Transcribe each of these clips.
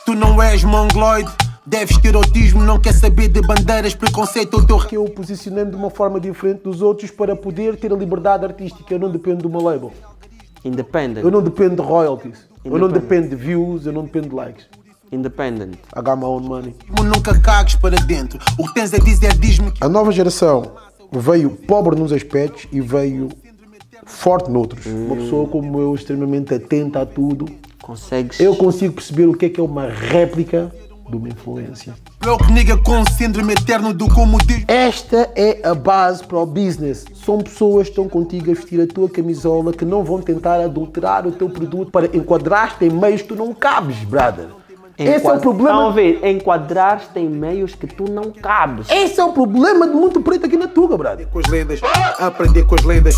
Tu não és mongoloide, deves ter autismo, não quer saber de bandeiras, preconceito ou teu... Que eu posicionei-me de uma forma diferente dos outros para poder ter a liberdade artística. Eu não dependo do meu label. Independent. Eu não dependo de royalties. Eu não dependo de views, eu não dependo de likes. Independent. I got my own money. Nunca cagues para dentro, o que tens a dizer diz-me que... A nova geração veio pobre nos aspectos e veio forte noutros. Uma pessoa como eu, extremamente atenta a tudo. Consegues? Eu consigo perceber o que é uma réplica de uma influência. Louco nigga com síndrome eterno do como diz... Esta é a base para o business. São pessoas que estão contigo a vestir a tua camisola, que não vão tentar adulterar o teu produto para enquadrar-te em meios que tu não cabes, brother. Esse é o problema. Estão a ver? Enquadrar-te em meios que tu não cabes. Esse é o problema de muito preto aqui na Tuga, brother. Com as lendas, aprender com as lendas.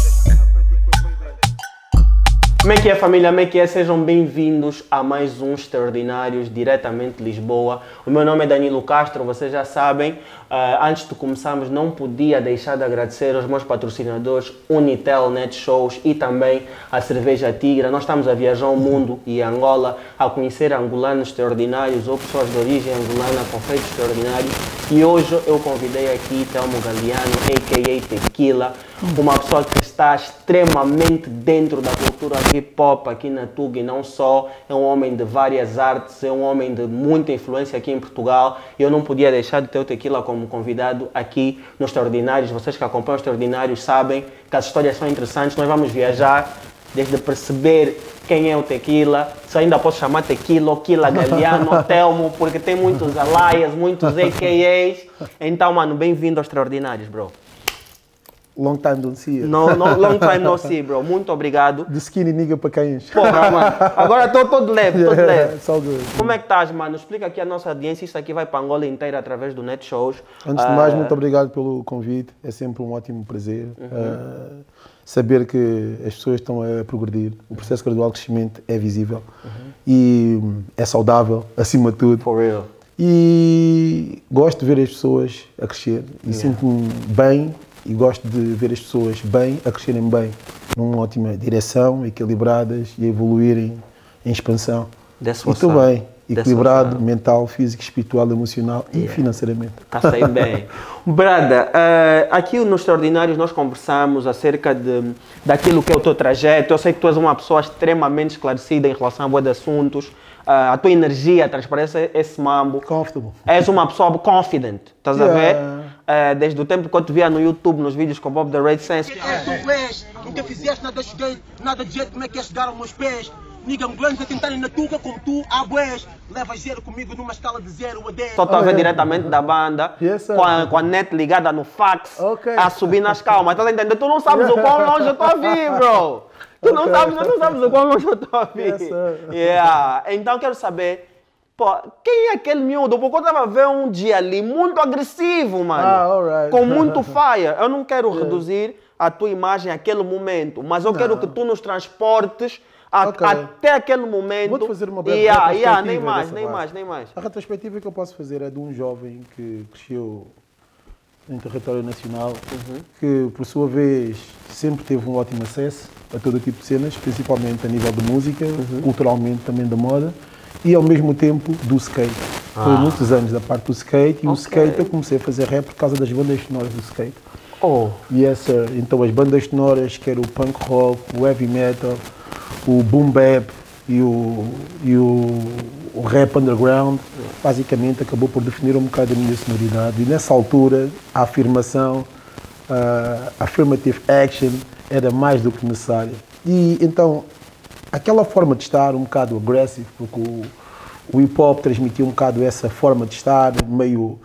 Como é que é, família? Como é que é? Sejam bem-vindos a mais um Extraordinários, diretamente de Lisboa. O meu nome é Danilo Castro, vocês já sabem. Antes de começarmos, não podia deixar de agradecer aos meus patrocinadores Unitel Net Shows e também a Cerveja Tigra. Nós estamos a viajar o mundo e a Angola a conhecer angolanos extraordinários ou pessoas de origem angolana com feitos extraordinários. E hoje eu convidei aqui Telmo Galeano, a.k.a. Tequila, uma pessoa que está extremamente dentro da cultura hip-hop aqui na Tuga e não só. É um homem de várias artes, é um homem de muita influência aqui em Portugal. E eu não podia deixar de ter o Tequila como convidado aqui nos Extraordinários. Vocês que acompanham os Extraordinários sabem que as histórias são interessantes. Nós vamos viajar desde perceber quem é o Tequila, se eu ainda posso chamar Tequila, ou Quila Galeano, ou Telmo, porque tem muitos alias, muitos AKAs. Então, mano, bem-vindo aos Extraordinários, bro. Long time don't see you. No, long time no see, bro. Muito obrigado. De skinny nigga para cães. Porra, mano. Agora estou todo leve, todo leve. It's all good. Como é que estás, mano? Explica aqui a nossa audiência. Isso aqui vai para Angola inteira através do Net Shows. Antes de mais, muito obrigado pelo convite. É sempre um ótimo prazer. Saber que as pessoas estão a progredir. O processo gradual de crescimento é visível. E é saudável, acima de tudo. For real. E gosto de ver as pessoas a crescer. E sinto-me bem e gosto de ver as pessoas bem, a crescerem bem, numa ótima direção, equilibradas e a evoluírem em expansão. E estou bem, equilibrado, mental, físico, espiritual, emocional e financeiramente. Está a sair bem. Brada, aqui nos Extraordinários nós conversamos acerca daquilo que é o teu trajeto. Eu sei que tu és uma pessoa extremamente esclarecida em relação a boa de assuntos. A tua energia transparece esse mambo. Comfortable. És uma pessoa confident, estás a ver? Desde o tempo que eu te via no YouTube, nos vídeos com o Bob the Red Sense. Tu és, nunca fizeste nada, cheguei, nada de jeito, como é que é chegar aos meus pés? Nigga, angolanos a tentarem na Tuga como tu, boés. Levas zero comigo numa escala de 0 a 10. Só estou a ver diretamente da banda, Yes, com a net ligada no fax, Ok. a subir nas calmas. Estás a entender? Tu não sabes o quão longe eu estou a vir, bro. Tu não sabes o quão longe eu estou a vir. Yes, sir. Yeah. Então quero saber, pô, quem é aquele miúdo? Porque eu estava a ver um dia ali muito agressivo, mano. Alright. Com muito fire. Eu não quero reduzir a tua imagem àquele momento, mas eu quero que tu nos transportes até aquele momento. Vou-te fazer uma breve retrospectiva nem mais, dessa nem parte. mais, nem mais. A retrospectiva que eu posso fazer é de um jovem que cresceu em território nacional, que por sua vez sempre teve um ótimo acesso a todo tipo de cenas, principalmente a nível de música, culturalmente também da moda, e ao mesmo tempo do skate. Foi muitos anos da parte do skate, e o skate eu comecei a fazer rap por causa das bandas sonoras do skate. E então as bandas sonoras, que era o punk rock, o heavy metal, o boom bap e o rap underground, basicamente acabou por definir um bocado a minha sonoridade. E nessa altura, a afirmação, affirmative action, era mais do que necessária. E então, aquela forma de estar um bocado agressivo, porque o hip-hop transmitia um bocado essa forma de estar, meio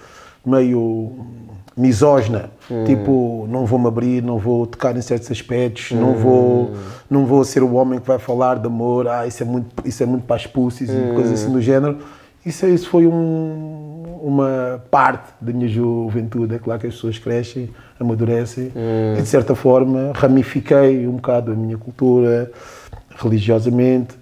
misógina, tipo, não vou me abrir, não vou tocar em certos aspectos, não vou ser o homem que vai falar de amor, isso é muito para as pussies e coisas assim do género. Isso foi uma parte da minha juventude. É claro que as pessoas crescem, amadurecem, e de certa forma ramifiquei um bocado a minha cultura, religiosamente,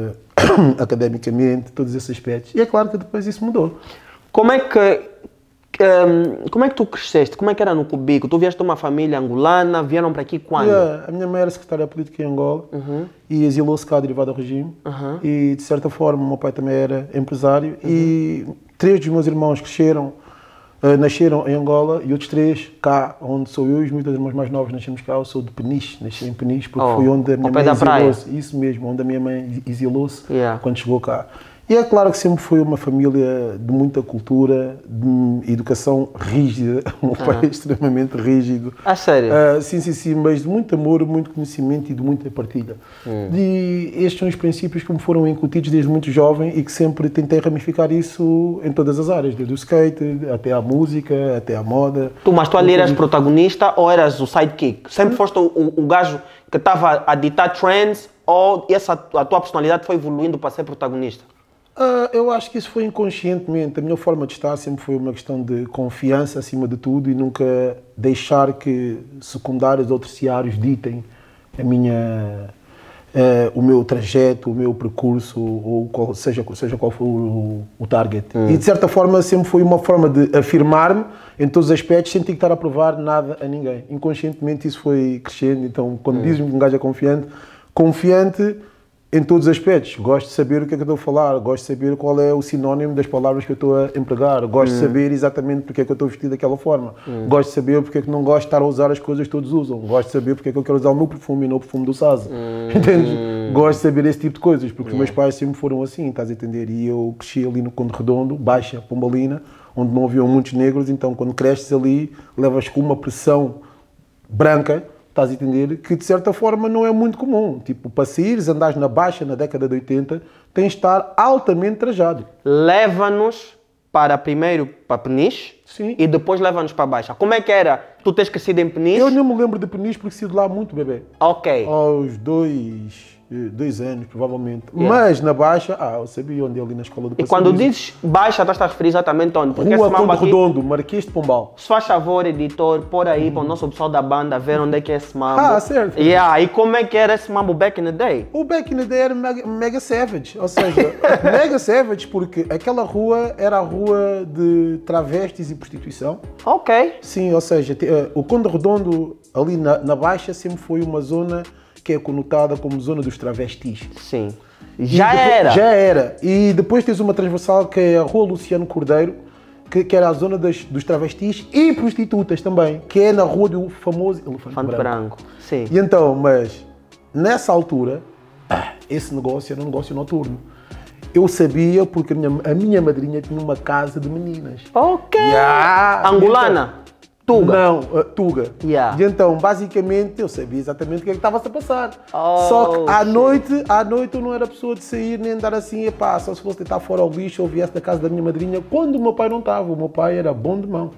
academicamente, todos esses aspectos. E é claro que depois isso mudou. Como é que Como é que tu cresceste? Como é que era no Cubico? Tu vieste de uma família angolana, vieram para aqui quando? A minha mãe era secretária política em Angola e exilou-se cá derivado do regime. E, de certa forma, o meu pai também era empresário. E 3 dos meus irmãos cresceram, nasceram em Angola e outros 3 cá, onde sou eu e os meus irmãos mais novos nascemos cá. Eu sou de Peniche, nasci em Peniche, porque foi onde a minha mãe exilou-se. Isso mesmo, onde a minha mãe exilou-se quando chegou cá. E é claro que sempre foi uma família de muita cultura, de educação rígida. O meu pai é extremamente rígido. Ah, sério? Sim, mas de muito amor, muito conhecimento e de muita partilha. E estes são os princípios que me foram incutidos desde muito jovem e que sempre tentei ramificar isso em todas as áreas, desde o skate, até à música, até à moda. Mas tu ali eras protagonista ou eras o sidekick? Sempre foste o gajo que estava a ditar trends ou a tua personalidade foi evoluindo para ser protagonista? Eu acho que isso foi inconscientemente. A minha forma de estar sempre foi uma questão de confiança acima de tudo e nunca deixar que secundários ou terciários ditem o meu trajeto, o meu percurso, ou seja qual for o target. E de certa forma sempre foi uma forma de afirmar-me em todos os aspectos sem ter que estar a provar nada a ninguém. Inconscientemente isso foi crescendo. Então quando dizem que um gajo é confiante em todos os aspectos. Gosto de saber o que é que eu estou a falar, gosto de saber qual é o sinónimo das palavras que eu estou a empregar, gosto de saber exatamente porque é que eu estou vestido daquela forma, gosto de saber porque é que não gosto de estar a usar as coisas que todos usam, gosto de saber porque é que eu quero usar o meu perfume e não o perfume do Sasa. Entendes? Gosto de saber esse tipo de coisas, porque os meus pais sempre foram assim, estás a entender? E eu cresci ali no Conde Redondo, Baixa, Pombalina, onde não haviam muitos negros, então quando cresces ali, levas com uma pressão branca, estás a entender? Que de certa forma não é muito comum. Tipo, para saíres, andares na Baixa na década de 80, tens de estar altamente trajado. Leva-nos primeiro para Peniche e depois leva-nos para Baixa. Como é que era? Tu tens crescido em Peniche? Eu não me lembro de Peniche porque saí de lá muito bebê. Ok. Aos 2 anos, provavelmente. Mas na Baixa, eu sabia onde é ali na escola do Passeio. E quando dizes Baixa, estás a referir exatamente onde? Porque Rua Conde Redondo, Marquês de Pombal. Se faz favor, editor, por aí para o nosso pessoal da banda ver onde é que é esse mambo. Certo. E como é que era esse mambo back in the day? O back in the day era mega savage. Ou seja, mega savage porque aquela rua era a rua de travestis e prostituição. Ok. Sim, ou seja, o Conde Redondo ali na Baixa sempre foi uma zona que é conotada como zona dos travestis. Sim. Já era. E depois tens uma transversal que é a Rua Luciano Cordeiro, que era a zona dos travestis e prostitutas também, que é na rua do famoso Elefante Branco. Sim. E então, mas nessa altura, esse negócio era um negócio noturno. Eu sabia porque a minha madrinha tinha uma casa de meninas. Ok. Angolana? Tuga? Não, Tuga. Yeah. E então, basicamente, eu sabia exatamente o que é que estava-se a passar. Só que à noite eu não era pessoa de sair nem andar assim, só se fosse deitar fora ao lixo ou viesse da casa da minha madrinha, quando o meu pai não estava. O meu pai era bom de mão.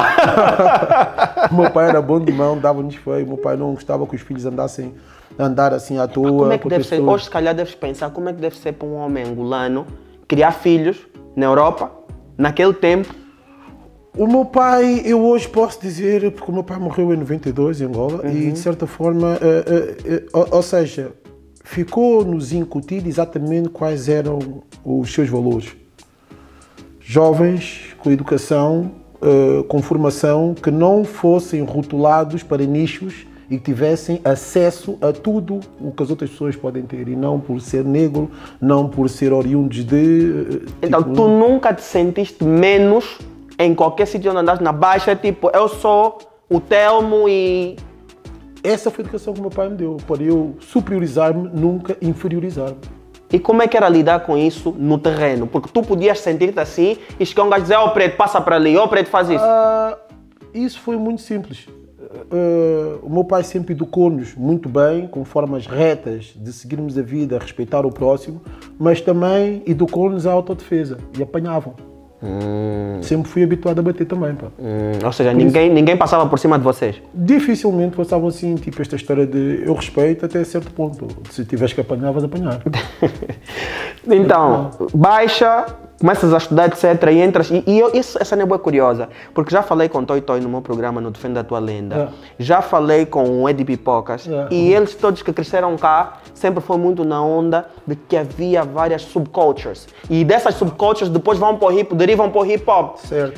O meu pai era bom de mão, dava-nos feio. O meu pai não gostava que os filhos andassem a andar assim à toa. Como é que deve ser? Hoje, se calhar, deves pensar como é que deve ser para um homem angolano criar filhos na Europa, naquele tempo. O meu pai, eu hoje posso dizer, porque o meu pai morreu em 92 em Angola e de certa forma, ou seja, ficou-nos incutido exatamente quais eram os seus valores. Jovens com educação, com formação, que não fossem rotulados para nichos e que tivessem acesso a tudo o que as outras pessoas podem ter e não por ser negro, não por ser oriundos de... Então, tu nunca te sentiste menos em qualquer sítio onde andaste na Baixa, tipo, eu sou o Telmo e... Essa foi a educação que o meu pai me deu, para eu superiorizar-me, nunca inferiorizar-me. E como é que era lidar com isso no terreno? Porque tu podias sentir-te assim e chegar um gajo e dizer, preto, passa para ali, preto, faz isso. Isso foi muito simples. O meu pai sempre educou-nos muito bem, com formas retas de seguirmos a vida, respeitar o próximo, mas também educou-nos à autodefesa e apanhavam. Sempre fui habituado a bater também, pá. Ou seja, ninguém passava por cima de vocês? Dificilmente passavam assim, tipo esta história de eu respeito até certo ponto. Se tiveres que apanhar, vais apanhar. Então, Baixa, começas a estudar, etc. E entras. Essa não é boa curiosa, porque já falei com o Toy Toy no meu programa no Defenda a Tua Lenda. Já falei com o Eddie Pipocas. E eles todos que cresceram cá sempre foi muito na onda de que havia várias subcultures. E dessas subcultures depois vão para o derivam para o hip hop. Certo.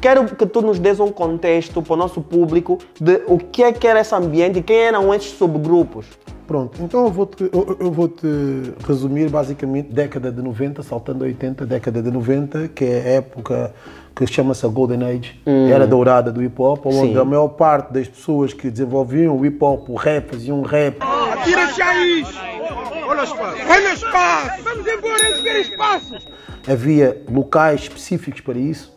quero que tu nos des um contexto para o nosso público de o que é que era esse ambiente e quem eram esses subgrupos. Pronto, então eu vou te resumir basicamente década de 90, saltando a 80, década de 90, que é a época que chama-se a Golden Age, era dourada do hip-hop, onde a maior parte das pessoas que desenvolviam o hip-hop, o rap, faziam rap. Atira-se aí! Olha o espaço! Olha o espaço! Vamos embora, eles querem espaço! Havia locais específicos para isso,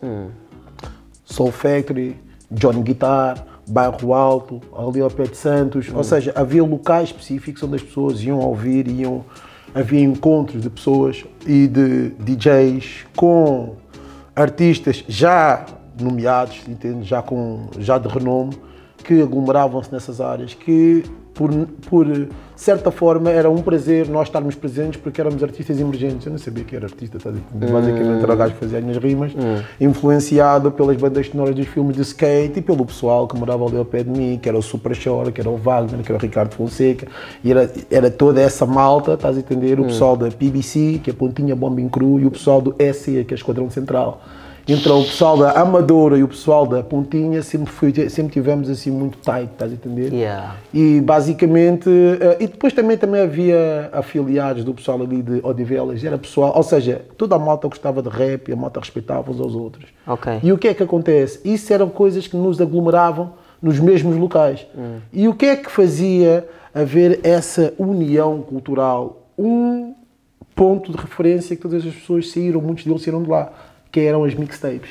Soul Factory, Johnny Guitar, Bairro Alto, ali ao pé de Santos, ou seja, havia locais específicos onde as pessoas iam ouvir, havia encontros de pessoas e de DJs com artistas já nomeados, entende? Já de renome, que aglomeravam-se nessas áreas, que por certa forma era um prazer nós estarmos presentes porque éramos artistas emergentes. Eu não sabia que era artista, tá? Basicamente era o gajo que fazia as minhas rimas, influenciado pelas bandas sonoras dos filmes de skate e pelo pessoal que morava ali ao pé de mim, que era o Super Shore, que era o Wagner, que era o Ricardo Fonseca, e era toda essa malta, estás a entender? O pessoal da PBC, que é a Pontinha Bombing Crew, e o pessoal do SE, que é o Esquadrão Central. Então o pessoal da Amadora e o pessoal da Pontinha sempre tivemos assim muito tight, estás a entender? Yeah. E basicamente, e depois também havia afiliados do pessoal ali de Odivelas, era pessoal, ou seja, toda a malta gostava de rap e a malta respeitava uns aos outros. Okay. E o que é que acontece? Isso eram coisas que nos aglomeravam nos mesmos locais. E o que é que fazia haver essa união cultural? Um ponto de referência que todas as pessoas saíram, muitos deles saíram de lá, que eram as mixtapes.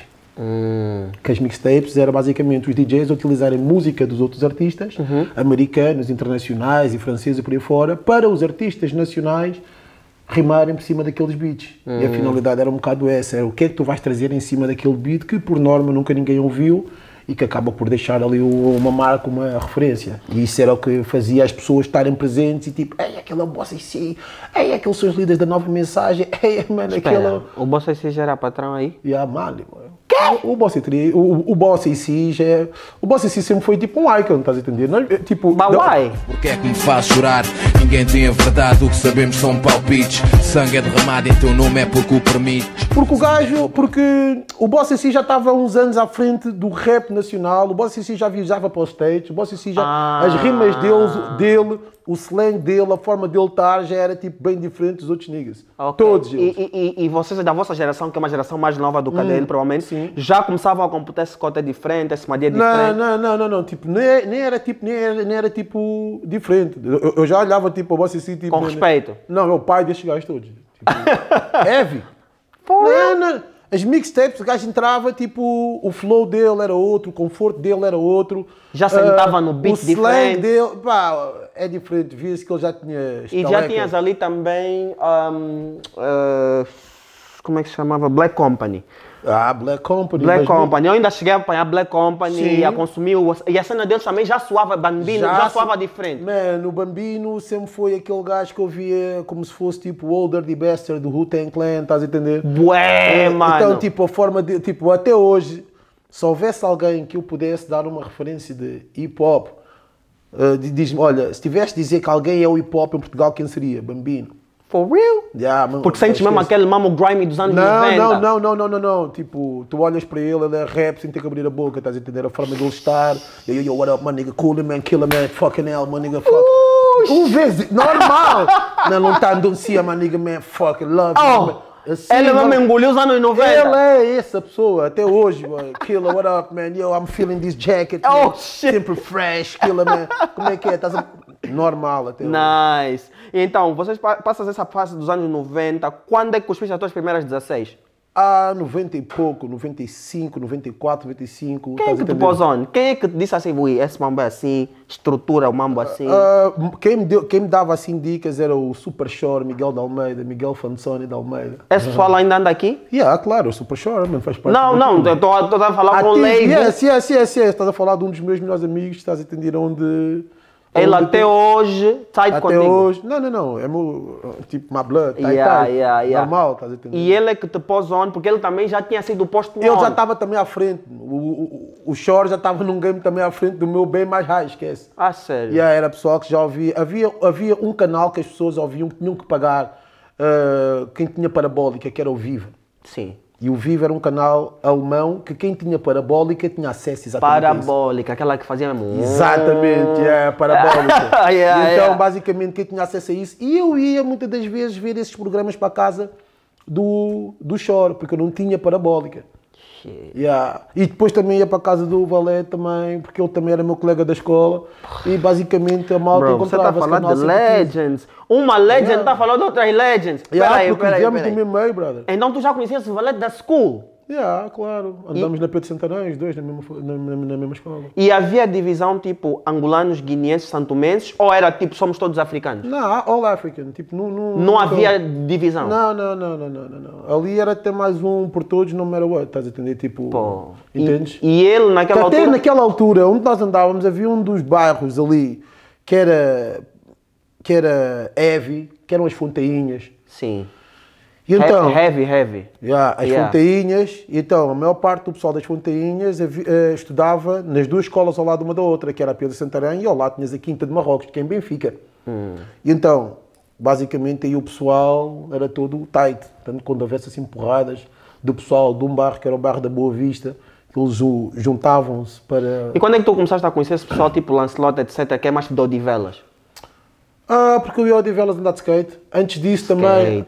Que as mixtapes eram basicamente os DJs a utilizarem música dos outros artistas, americanos, internacionais e franceses e por aí fora, para os artistas nacionais rimarem por cima daqueles beats. E a finalidade era um bocado essa, era o que é que tu vais trazer em cima daquele beat que por norma nunca ninguém ouviu e que acaba por deixar ali uma marca, uma referência. E isso era o que fazia as pessoas estarem presentes e tipo, ei, aquela Bossa IC, ei, aqueles são os líderes da Nova Mensagem, ei, mano, aquela... O Bossa IC já era patrão aí? Mano, o Bossa IC, o Bossa IC já é... O Bossa IC sempre foi tipo um icon, estás a entender? Não, tipo, But why? Porque é que me faz chorar? Ninguém tem a verdade, o que sabemos são palpites. Sangue é derramado, então o nome é porque o permite. Porque o Bossa IC já estava há uns anos à frente do rap nacional, o Bossa IC já viajava para os States, o Bossa IC já... As rimas dele, o slang dele, a forma dele estar já era tipo bem diferente dos outros niggas. Okay. Todos eles. E vocês da vossa geração, que é uma geração mais nova do que a dele, provavelmente, sim. já começavam a computar esse cote diferente, esse madia diferente? Não, tipo, nem era tipo diferente. Eu já olhava tipo o Bossa IC tipo... Com respeito? Não, é o pai destes gajos todos. Tipo, heavy. Não. As mixtapes, o gajo entrava, tipo, o flow dele era outro, o conforto dele era outro. Já sentava no beat diferente. O diferente. slang dele, pá, é diferente. Via-se que ele já tinha... E já tinhas ali também, como é que se chamava? Black Company. Black Company. Black Company. Eu ainda cheguei a apanhar Black Company Sim. e a consumir. E a cena deles também já soava, Bambino, já soava diferente. Mano, o Bambino sempre foi aquele gajo que eu via como se fosse tipo o Older the Bastard do Wu-Tang Clan, estás a entender? Bué, mano. Então, tipo, a forma de. Tipo, até hoje, se houvesse alguém que eu pudesse dar uma referência de hip-hop, diz-me, olha, se tivesse de dizer que alguém é o hip-hop em Portugal, quem seria? Bambino. For real? Porque sentes mesmo aquele mamo grimy dos anos 90? Não. Tipo, tu olhas para ele é rap sem ter que abrir a boca, estás a entender? A forma dele estar. Yo, what up, my nigga? Cool man, killer man, fucking hell, my nigga, fuck. Vez, normal. Não tá andando assim, my nigga, man, fucking love. Assim, ele mesmo engoliu os anos 90. Ele é essa pessoa, até hoje, mano. Killer, what up, man? Yo, I'm feeling this jacket, man. Shit. Sempre fresh, killer, man. Como é que é? Normal até hoje. Nice. Então, vocês passam essa fase dos anos 90. Quando é que cuspiste as tuas primeiras 16? 90 e pouco, 95, 94, 95. Quem é que te pôs on? Quem é que te disse assim, ui, esse mambo é assim, estrutura o mambo assim? Quem me dava assim dicas era o Super Shore, Miguel de Almeida, Miguel Fanzoni de Almeida. Esse pessoal ainda anda aqui? Claro, o Super Shore, man, faz parte. Não, eu estou a falar com o Leigo. Sim, estás a falar de um dos meus melhores amigos, estás a entender onde... Ele até hoje está contigo? Até hoje, não, é meu, tipo, my blood, normal, estás a entender? E ele é que te pôs on, porque ele também já tinha sido posto on. Ele já estava também à frente, o Shore já estava num game também à frente do meu bem mais high, esquece. Sério? Era pessoal que já ouvia, havia um canal que as pessoas ouviam, que tinham que pagar, quem tinha parabólica, que era o Viva. Sim. E o Vivo era um canal alemão que quem tinha parabólica tinha acesso exatamente a isso. Parabólica, aquela que fazia mesmo. Exatamente, parabólica. Yeah, Então, basicamente, quem tinha acesso a isso... E eu ia, muitas das vezes, ver esses programas para a casa do Choro, porque eu não tinha parabólica. Yeah. E depois também ia para a casa do Valé também, porque ele também era meu colega da escola. E, basicamente, a malta encontrava... Você está falando de Legends. Uma Legend está falando de outras Legends. Porque viemos do mesmo meio, brother. Então tu já conhecias o Valé da school? Claro. Andamos na Pedro Santarém, os dois, na mesma escola. E havia divisão tipo angolanos, guineenses, santomenses, ou era tipo somos todos africanos? Não, all African. Tipo, não havia divisão? Não. Ali era até mais um por todos, no matter what, estás a entender? Tipo, pô. entendes? E ele naquela altura... Até naquela altura, onde nós andávamos, havia um dos bairros ali que era heavy, que eram as Fontainhas. Sim. E então, heavy. As Fontainhas. Então, a maior parte do pessoal das Fontainhas estudava nas duas escolas ao lado uma da outra, que era a Pedro Santarém e ao lado tinhas a Quinta de Marrocos, que é em Benfica. E então, basicamente, aí o pessoal era todo tight. Portanto, quando houvesse assim porradas do pessoal de um bairro, que era o bairro da Boa Vista, eles juntavam-se para... E quando é que tu começaste a conhecer esse pessoal, tipo Lancelot, etc., que é mais de Odivelas? Porque eu ia ao Odivelas andar de skate. Antes disso também...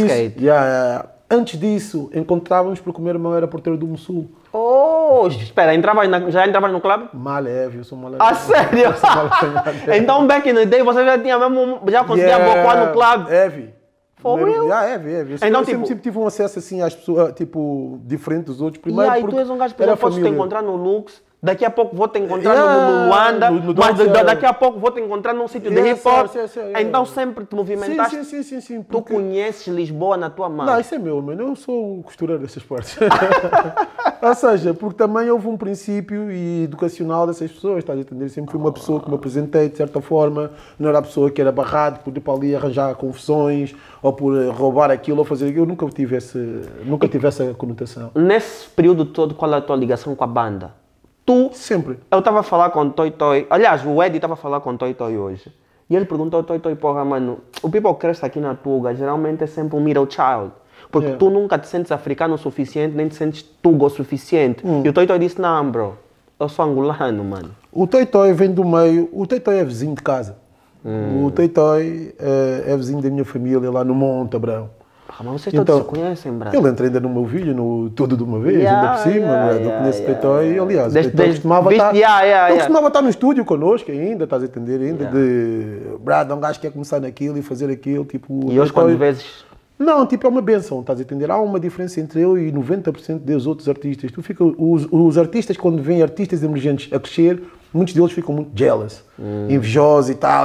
Antes disso, encontrávamos porque o meu irmão era porteiro do Mussul. Espera, já entravas no clube? Maleve, eu sou maleve. Ah, sério? Então, back in the day, você já conseguia bocoar no clube? Heavy. For real? Heavy. Então, eu sempre tive um acesso assim às pessoas, tipo, diferente dos outros. Primeiro, e aí tu és um gajo, por exemplo, posso te encontrar no Lux, daqui a pouco vou te encontrar no Luanda, mas daqui a pouco vou te encontrar num sítio de hip hop. Então sempre te movimentaste. Sim. Tu conheces Lisboa na tua mão. Não, isso é meu, mano. Eu sou o costureiro dessas partes. Ou seja, porque também houve um princípio educacional dessas pessoas, estás a entender? Sempre fui uma pessoa que me apresentei de certa forma, não era a pessoa que era barrado por ir para ali arranjar confusões ou por roubar aquilo ou fazer aquilo. Eu nunca tive essa conotação. Nesse período todo, qual é a tua ligação com a banda? Sempre. Eu estava a falar com o Toy Toy, aliás, o Eddie estava a falar com o Toy Toy hoje. E ele perguntou ao Toy Toy, porra, mano, o people que cresce aqui na Tuga geralmente é sempre um middle child. Porque tu nunca te sentes africano o suficiente, nem te sentes Tuga o suficiente. E o Toy Toy disse, não, bro, eu sou angolano, mano. O Toy Toy vem do meio, o Toy Toy é vizinho de casa. O Toy Toy é vizinho da minha família lá no Monte Abrão. Mas vocês todos se conhecem, brother. Ele entra ainda no meu vídeo, no Tudo de uma Vez, ainda por cima, eu conheço o Toy Toy, aliás, o Toy costumava estar no estúdio connosco ainda, estás a entender, brad, um gajo que quer começar naquilo e fazer aquilo, tipo... E hoje quantas vezes... Não, tipo, é uma benção, estás a entender? Há uma diferença entre eu e 90% dos outros artistas. Os artistas, quando vêm artistas emergentes a crescer, muitos deles ficam muito jealous, invejosos e tal.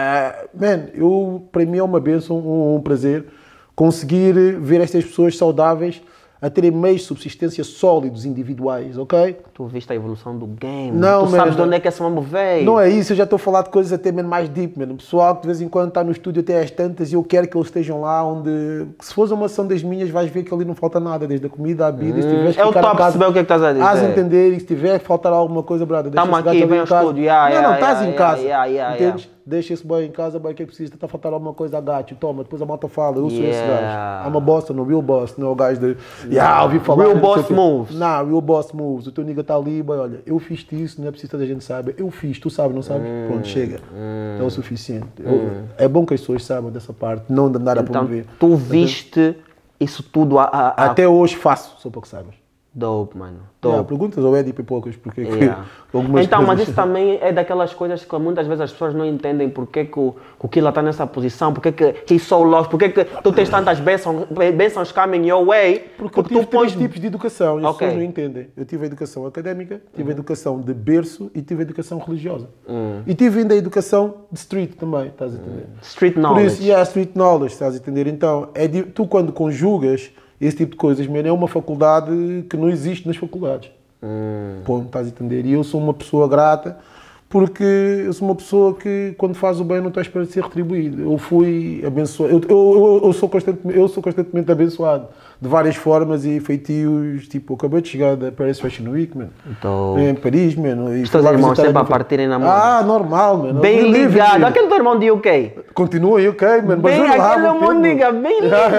Para mim é uma benção, um prazer conseguir ver estas pessoas saudáveis a terem meios de subsistência sólidos, individuais, ok? Tu viste a evolução do game, não, tu sabes de onde é que essa mambo veio. Não é isso, eu já estou a falar de coisas até mesmo mais deep, mano. O pessoal que de vez em quando está no estúdio até às tantas e eu quero que eles estejam lá onde... Se for uma ação das minhas, vais ver que ali não falta nada, desde a comida à bebida, se tiveres que ficar a perceber o que é que estás a dizer. Estás a entender, e se tiver que faltar alguma coisa, brother, deixa esse aqui, vem ao estúdio, não, estás em casa, entendes? Deixa esse boy em casa, boy, que é preciso, está a faltar alguma coisa, gato, toma, depois a malta fala, eu sou esse gajo. I'm a boss, no real boss, não é o gajo de... ouvi falar... Real boss moves. Não, real boss moves. O teu nigga está ali, boy, olha, eu fiz isso, não é preciso que a gente saiba. Eu fiz, tu sabes, não sabes? Pronto, chega. É o suficiente. É bom que as pessoas saibam dessa parte, não de andar a promover. Tu viste isso tudo Até hoje faço, só para que saibas. Dope, mano. Dope. Perguntas ao Eddie Pipocas, porque algumas então, mas isso também é daquelas coisas que muitas vezes as pessoas não entendem porque que o Killa está nessa posição, porque que he's so lost, porque que tu tens tantas bênçãos coming your way. Porque tu pões tipos de educação e as pessoas não entendem. Eu tive a educação académica, tive a educação de berço e tive a educação religiosa. E tive ainda a educação de street também, estás a entender? Street knowledge. Por isso, street knowledge, estás a entender? Então, tu quando conjugas esse tipo de coisas, é uma faculdade que não existe nas faculdades. Ponto, estás a entender? E eu sou uma pessoa grata Porque eu sou uma pessoa que, quando faz o bem, não estou à espera de ser retribuído. Eu fui abençoado. Eu sou constantemente abençoado de várias formas e feitios. Tipo, eu acabei de chegar da Paris Fashion Week, mano. Então, Em Paris, mano. os teus irmãos sempre a partirem na mão. Ah, normal, mano. Bem ligado. Aquele teu irmão de UK. Continua em UK, mano. Bem, Mas aquele é um nigga, bem ligado.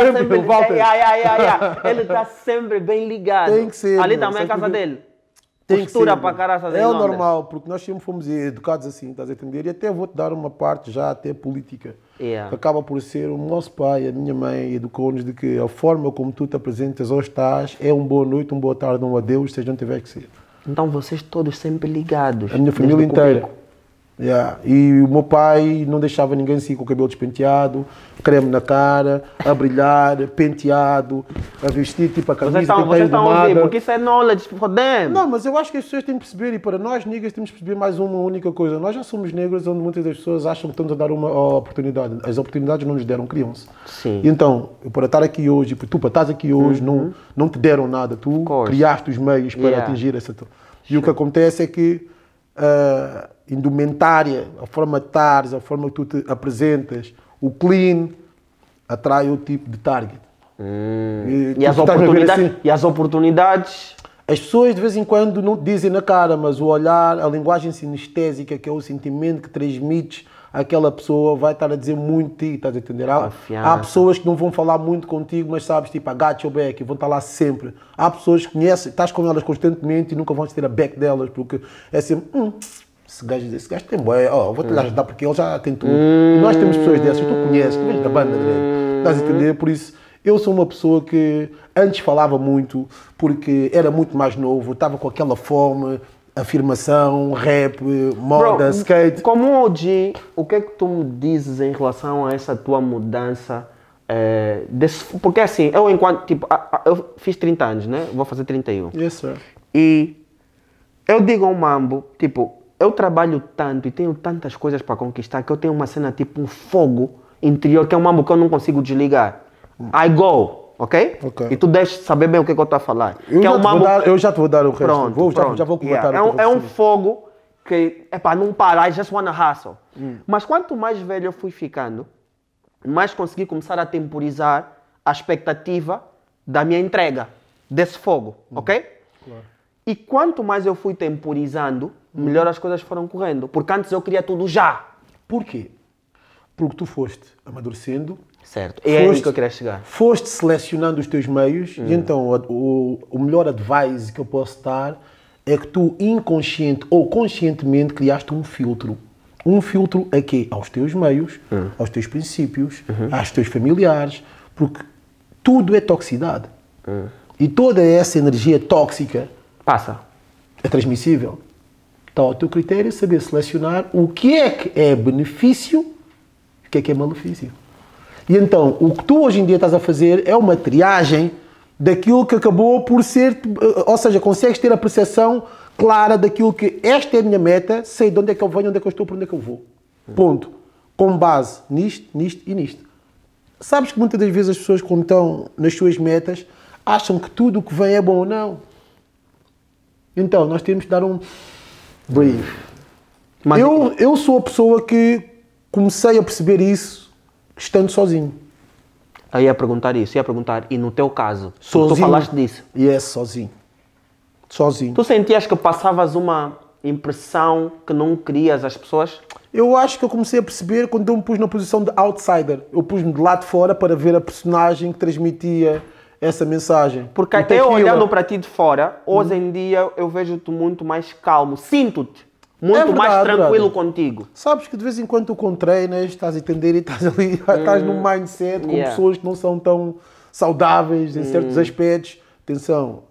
Ele está sempre bem ligado. Tem que ser. Ali mano, também é a casa dele. Tem que ser, Postura para mano. caraças É em o Londres. normal, porque nós sempre fomos educados assim, estás a entender? E até vou-te dar uma parte já até política. Yeah. Acaba por ser o nosso pai, a minha mãe educou-nos de que a forma como tu te apresentas ou estás é um boa noite, um boa tarde, um adeus, seja onde tiver que ser. Então vocês todos sempre ligados. A minha família desde o inteira. comigo. Yeah. E o meu pai não deixava ninguém assim com o cabelo despenteado, creme na cara, a brilhar, penteado, a vestir tipo a camisa. Vocês estão a ouvir, porque isso é knowledge for them. Não, mas eu acho que as pessoas têm que perceber, e para nós negros temos que perceber mais uma única coisa. Nós já somos negros onde muitas das pessoas acham que estamos a dar uma oportunidade. As oportunidades não nos deram, criam-se. Sim. E então, eu para estar aqui hoje, tu para estar aqui hoje, não te deram nada. Tu criaste os meios para atingir essa... E o que acontece é que a indumentária, a forma de estares, a forma que tu te apresentas, o clean, atrai o tipo de target. E as oportunidades? As pessoas de vez em quando não te dizem na cara, mas o olhar, a linguagem sinestésica, que é o sentimento que transmites àquela pessoa, vai estar a dizer muito de ti, estás a entender? Há pessoas que não vão falar muito contigo, mas sabes, tipo, a got your back, e vão estar lá sempre. Há pessoas que conhecem, estás com elas constantemente e nunca vão ter a back delas, porque é sempre, esse gajo tem bué, vou-te lhe ajudar porque ele já tem tudo. E nós temos pessoas dessas, tu conheces, tu vens da banda grande, estás a entender? Por isso, eu sou uma pessoa que antes falava muito, porque era muito mais novo, estava com aquela fome, afirmação, rap, moda, skate. Como OG, o que é que tu me dizes em relação a essa tua mudança? Porque assim, eu enquanto, tipo, eu fiz 30 anos, né? Vou fazer 31. Yes, sir. E eu digo ao Mambo, tipo, eu trabalho tanto e tenho tantas coisas para conquistar que eu tenho uma cena tipo um fogo interior, que é um Mambo que eu não consigo desligar. I go, ok? E tu deixas saber bem o que eu estou a falar. Eu já te vou dar o resto. Pronto. Já vou comentar. É um fogo que é para não parar, I just wanna hustle. Mas quanto mais velho eu fui ficando, mais consegui começar a temporizar a expectativa da minha entrega, desse fogo, ok? Claro. E quanto mais eu fui temporizando, melhor as coisas foram correndo. Porque antes eu queria tudo já. Por quê? Porque tu foste amadurecendo. Certo. É aí que eu queria chegar. Foste selecionando os teus meios. E então o melhor advice que eu posso dar é que tu inconsciente ou conscientemente criaste um filtro. Um filtro a quê? Aos teus meios, aos teus princípios, aos teus familiares. Porque tudo é toxicidade. E toda essa energia tóxica é transmissível. Então, o teu critério é saber selecionar o que é benefício e o que é malefício. E então, o que tu hoje em dia estás a fazer é uma triagem daquilo que acabou por ser, ou seja, consegues ter a percepção clara daquilo que esta é a minha meta, sei de onde é que eu venho, onde é que eu estou, para onde é que eu vou. Ponto. Com base nisto, nisto e nisto. Sabes que muitas das vezes as pessoas, quando estão nas suas metas, acham que tudo o que vem é bom ou não. Então, nós temos que dar um brief. Eu sou a pessoa que comecei a perceber isso estando sozinho. Eu ia perguntar isso, e no teu caso? Sozinho. Tu falaste disso? Yes, sozinho. Sozinho. Tu sentias que passavas uma impressão que não querias as pessoas? Eu acho que eu comecei a perceber quando eu me pus na posição de outsider. Eu pus-me de lá de fora para ver a personagem que transmitia essa mensagem. Porque até olhando para ti de fora, hoje em dia eu vejo-te muito mais calmo, sinto-te muito mais tranquilo contigo. Sabes que de vez em quando tu com treinas, estás a entender e estás ali, estás num mindset com pessoas que não são tão saudáveis em certos aspectos. Atenção,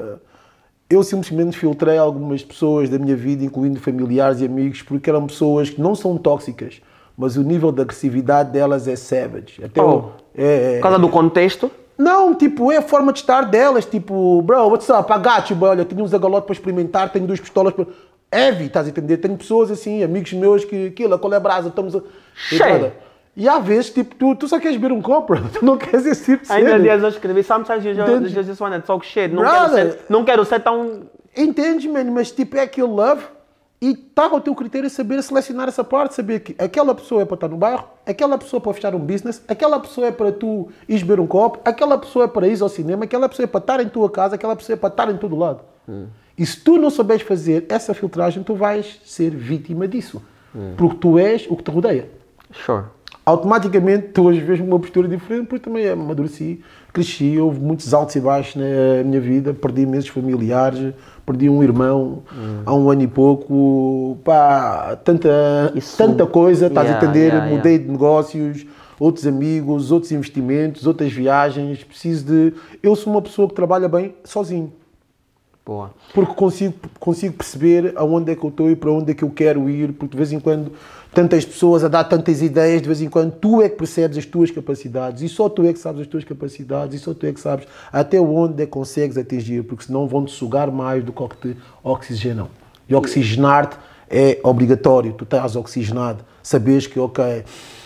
eu simplesmente filtrei algumas pessoas da minha vida, incluindo familiares e amigos, porque eram pessoas que não são tóxicas, mas o nível de agressividade delas é savage. Até por causa do contexto? Não, tipo, é a forma de estar delas, tipo, bro, what's up, I got you, boy, olha, tenho uns agalotes para experimentar, tenho 2 pistolas para... Heavy, estás a entender? Tenho pessoas assim, amigos meus que, qual é a brasa, estamos a... E às vezes, tipo, tu só queres beber um copo, bro, tu não queres esse tipo de cena. Ainda dias eu escrevi, sometimes you just wanna talk shit, não quero ser tão... Entendes, man, mas tipo, é aquele love, E está ao teu critério saber selecionar essa parte, saber que aquela pessoa é para estar no bairro, aquela pessoa é para fechar um business, aquela pessoa é para tu ir beber um copo, aquela pessoa é para ir ao cinema, aquela pessoa é para estar em tua casa, aquela pessoa é para estar em todo lado. E se tu não souberes fazer essa filtragem, tu vais ser vítima disso. Porque tu és o que te rodeia. Sure. Automaticamente tu hoje vês uma postura diferente, porque também amadureci, cresci, houve muitos altos e baixos na minha vida, perdi meses familiares, perdi um irmão há um ano e pouco, pá, tanta coisa, estás a entender, mudei de negócios, outros amigos, outros investimentos, outras viagens, eu sou uma pessoa que trabalha bem sozinho. Boa. Porque consigo perceber aonde é que eu estou e para onde é que eu quero ir, porque de vez em quando tantas pessoas a dar tantas ideias, de vez em quando tu é que percebes as tuas capacidades e só tu é que sabes as tuas capacidades e só tu é que sabes até onde é que consegues atingir, porque senão vão-te sugar mais do que te oxigenam. E oxigenar-te é obrigatório, tu estás oxigenado, sabes que ok,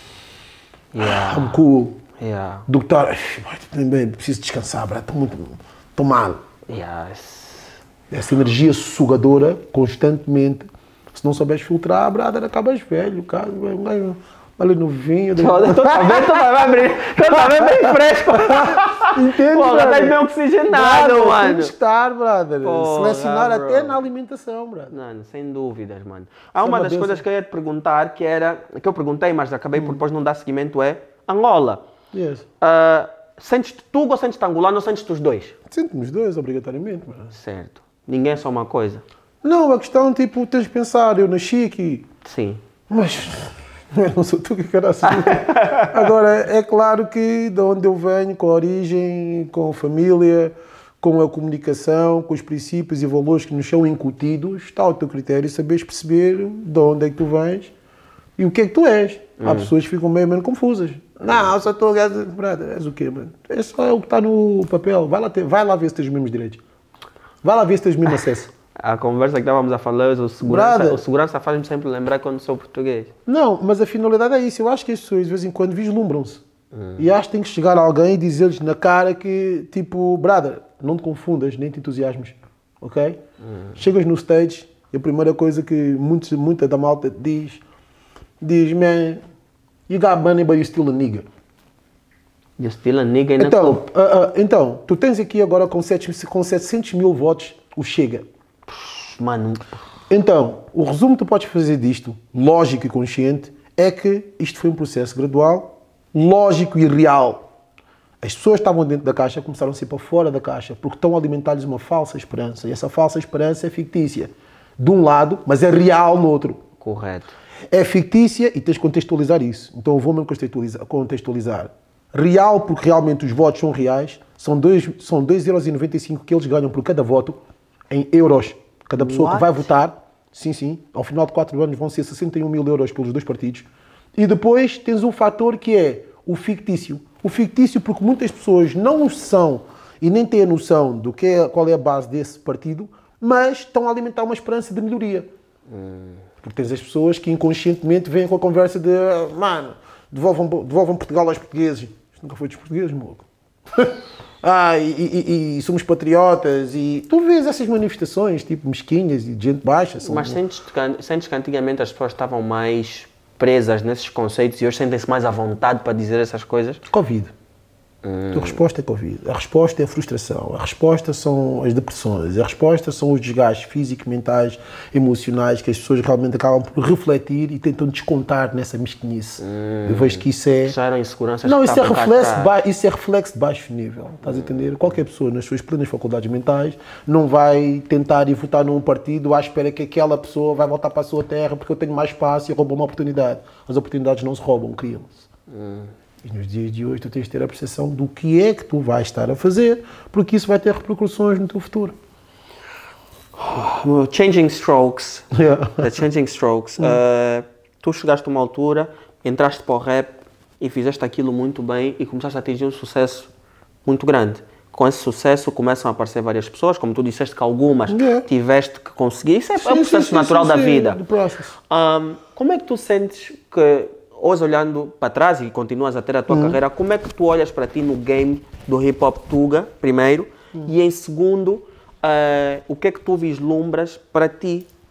I'm cool, do que estar, preciso descansar, estou mal. Essa energia sugadora, constantemente, se não souberes filtrar, brother, acabas velho, cara, olha no vinho. Estou também bem fresco. Entende, pô, já estás bem oxigenado, mano. Tem que estar, brother. Pô, selecionar até na alimentação, brother. Não, sem dúvidas, mano. Há uma das coisas que eu ia te perguntar, que eu perguntei, mas acabei por depois não dar seguimento, é Angola. Yes. Sentes-te tuga ou sentes-te angolano ou sentes-te os dois? Sinto-me os dois, obrigatoriamente, mano. Certo. Ninguém é só uma coisa? Não, a questão, tipo, tens de pensar, eu nasci aqui. Sim. Mas eu não sou tu que quero assim. Agora, é claro que de onde eu venho, com a origem, com a família, com a comunicação, com os princípios e valores que nos são incutidos, está ao teu critério saberes perceber de onde é que tu vens e o que é que tu és. Há pessoas que ficam meio confusas. Não, só estou... És o quê, mano? É só o que está no papel. Vai lá ver se tens os mesmos direitos. Vai lá ver se tens o mesmo acesso. A conversa que estávamos a falar, o segurança faz-me sempre lembrar quando sou português. Não, mas a finalidade é isso. Eu acho que as pessoas de vez em quando vislumbram-se. E acho que tem que chegar alguém e dizer-lhes na cara que, tipo, brother, não te confundas, nem te entusiasmes. Ok? Chegas no stage e a primeira coisa que muita da malta diz, man, you got money but you still a nigga. You still a nigga in a Então, club. então, tu tens aqui agora com 700 mil votos o Chega. Mano. Então, o resumo que tu podes fazer disto, lógico e consciente, é que isto foi um processo gradual, lógico e real. As pessoas estavam dentro da caixa, começaram a ser para fora da caixa, porque estão a alimentar-lhes uma falsa esperança. E essa falsa esperança é fictícia. De um lado, mas é real no outro. Correto. É fictícia e tens de contextualizar isso. Então eu vou mesmo contextualizar. Real, porque realmente os votos são reais, são 2,95€ que eles ganham por cada voto, em euros. Cada pessoa que vai votar, sim, ao final de 4 anos vão ser 61 mil euros pelos dois partidos. E depois tens um fator que é o fictício. O fictício porque muitas pessoas não são e nem têm a noção do qual é a base desse partido, mas estão a alimentar uma esperança de melhoria. Porque tens as pessoas que inconscientemente vêm com a conversa de mano, devolvam Portugal aos portugueses. Isto nunca foi dos portugueses, maluco. E somos patriotas e tu vês essas manifestações tipo mesquinhas e de gente baixa. Mas sentes que antigamente as pessoas estavam mais presas nesses conceitos e hoje sentem-se mais à vontade para dizer essas coisas? Covid. A resposta é Covid. A resposta é a frustração. A resposta são as depressões. A resposta são os desgastes físicos, mentais, emocionais que as pessoas realmente acabam por refletir e tentam descontar nessa mesquinice. Eu vejo que isso é... Já eram inseguranças. Não, isso é reflexo de baixo nível. Estás a entender? Qualquer pessoa nas suas plenas faculdades mentais não vai tentar ir votar num partido à espera que aquela pessoa vai voltar para a sua terra porque eu tenho mais espaço e roubou uma oportunidade. As oportunidades não se roubam, criam-se. E nos dias de hoje tu tens de ter a percepção do que é que tu vais estar a fazer, porque isso vai ter repercussões no teu futuro. Changing strokes. The changing strokes. Tu chegaste a uma altura, entraste para o rap e fizeste aquilo muito bem e começaste a atingir um sucesso muito grande. Com esse sucesso começam a aparecer várias pessoas, como tu disseste que algumas tiveste que conseguir. Isso é um processo natural da vida. Como é que tu sentes que... Hoje, olhando para trás e continuas a ter a tua carreira, como é que tu olhas para ti no game do hip-hop Tuga, primeiro, e em segundo, o que é que tu vislumbras para ti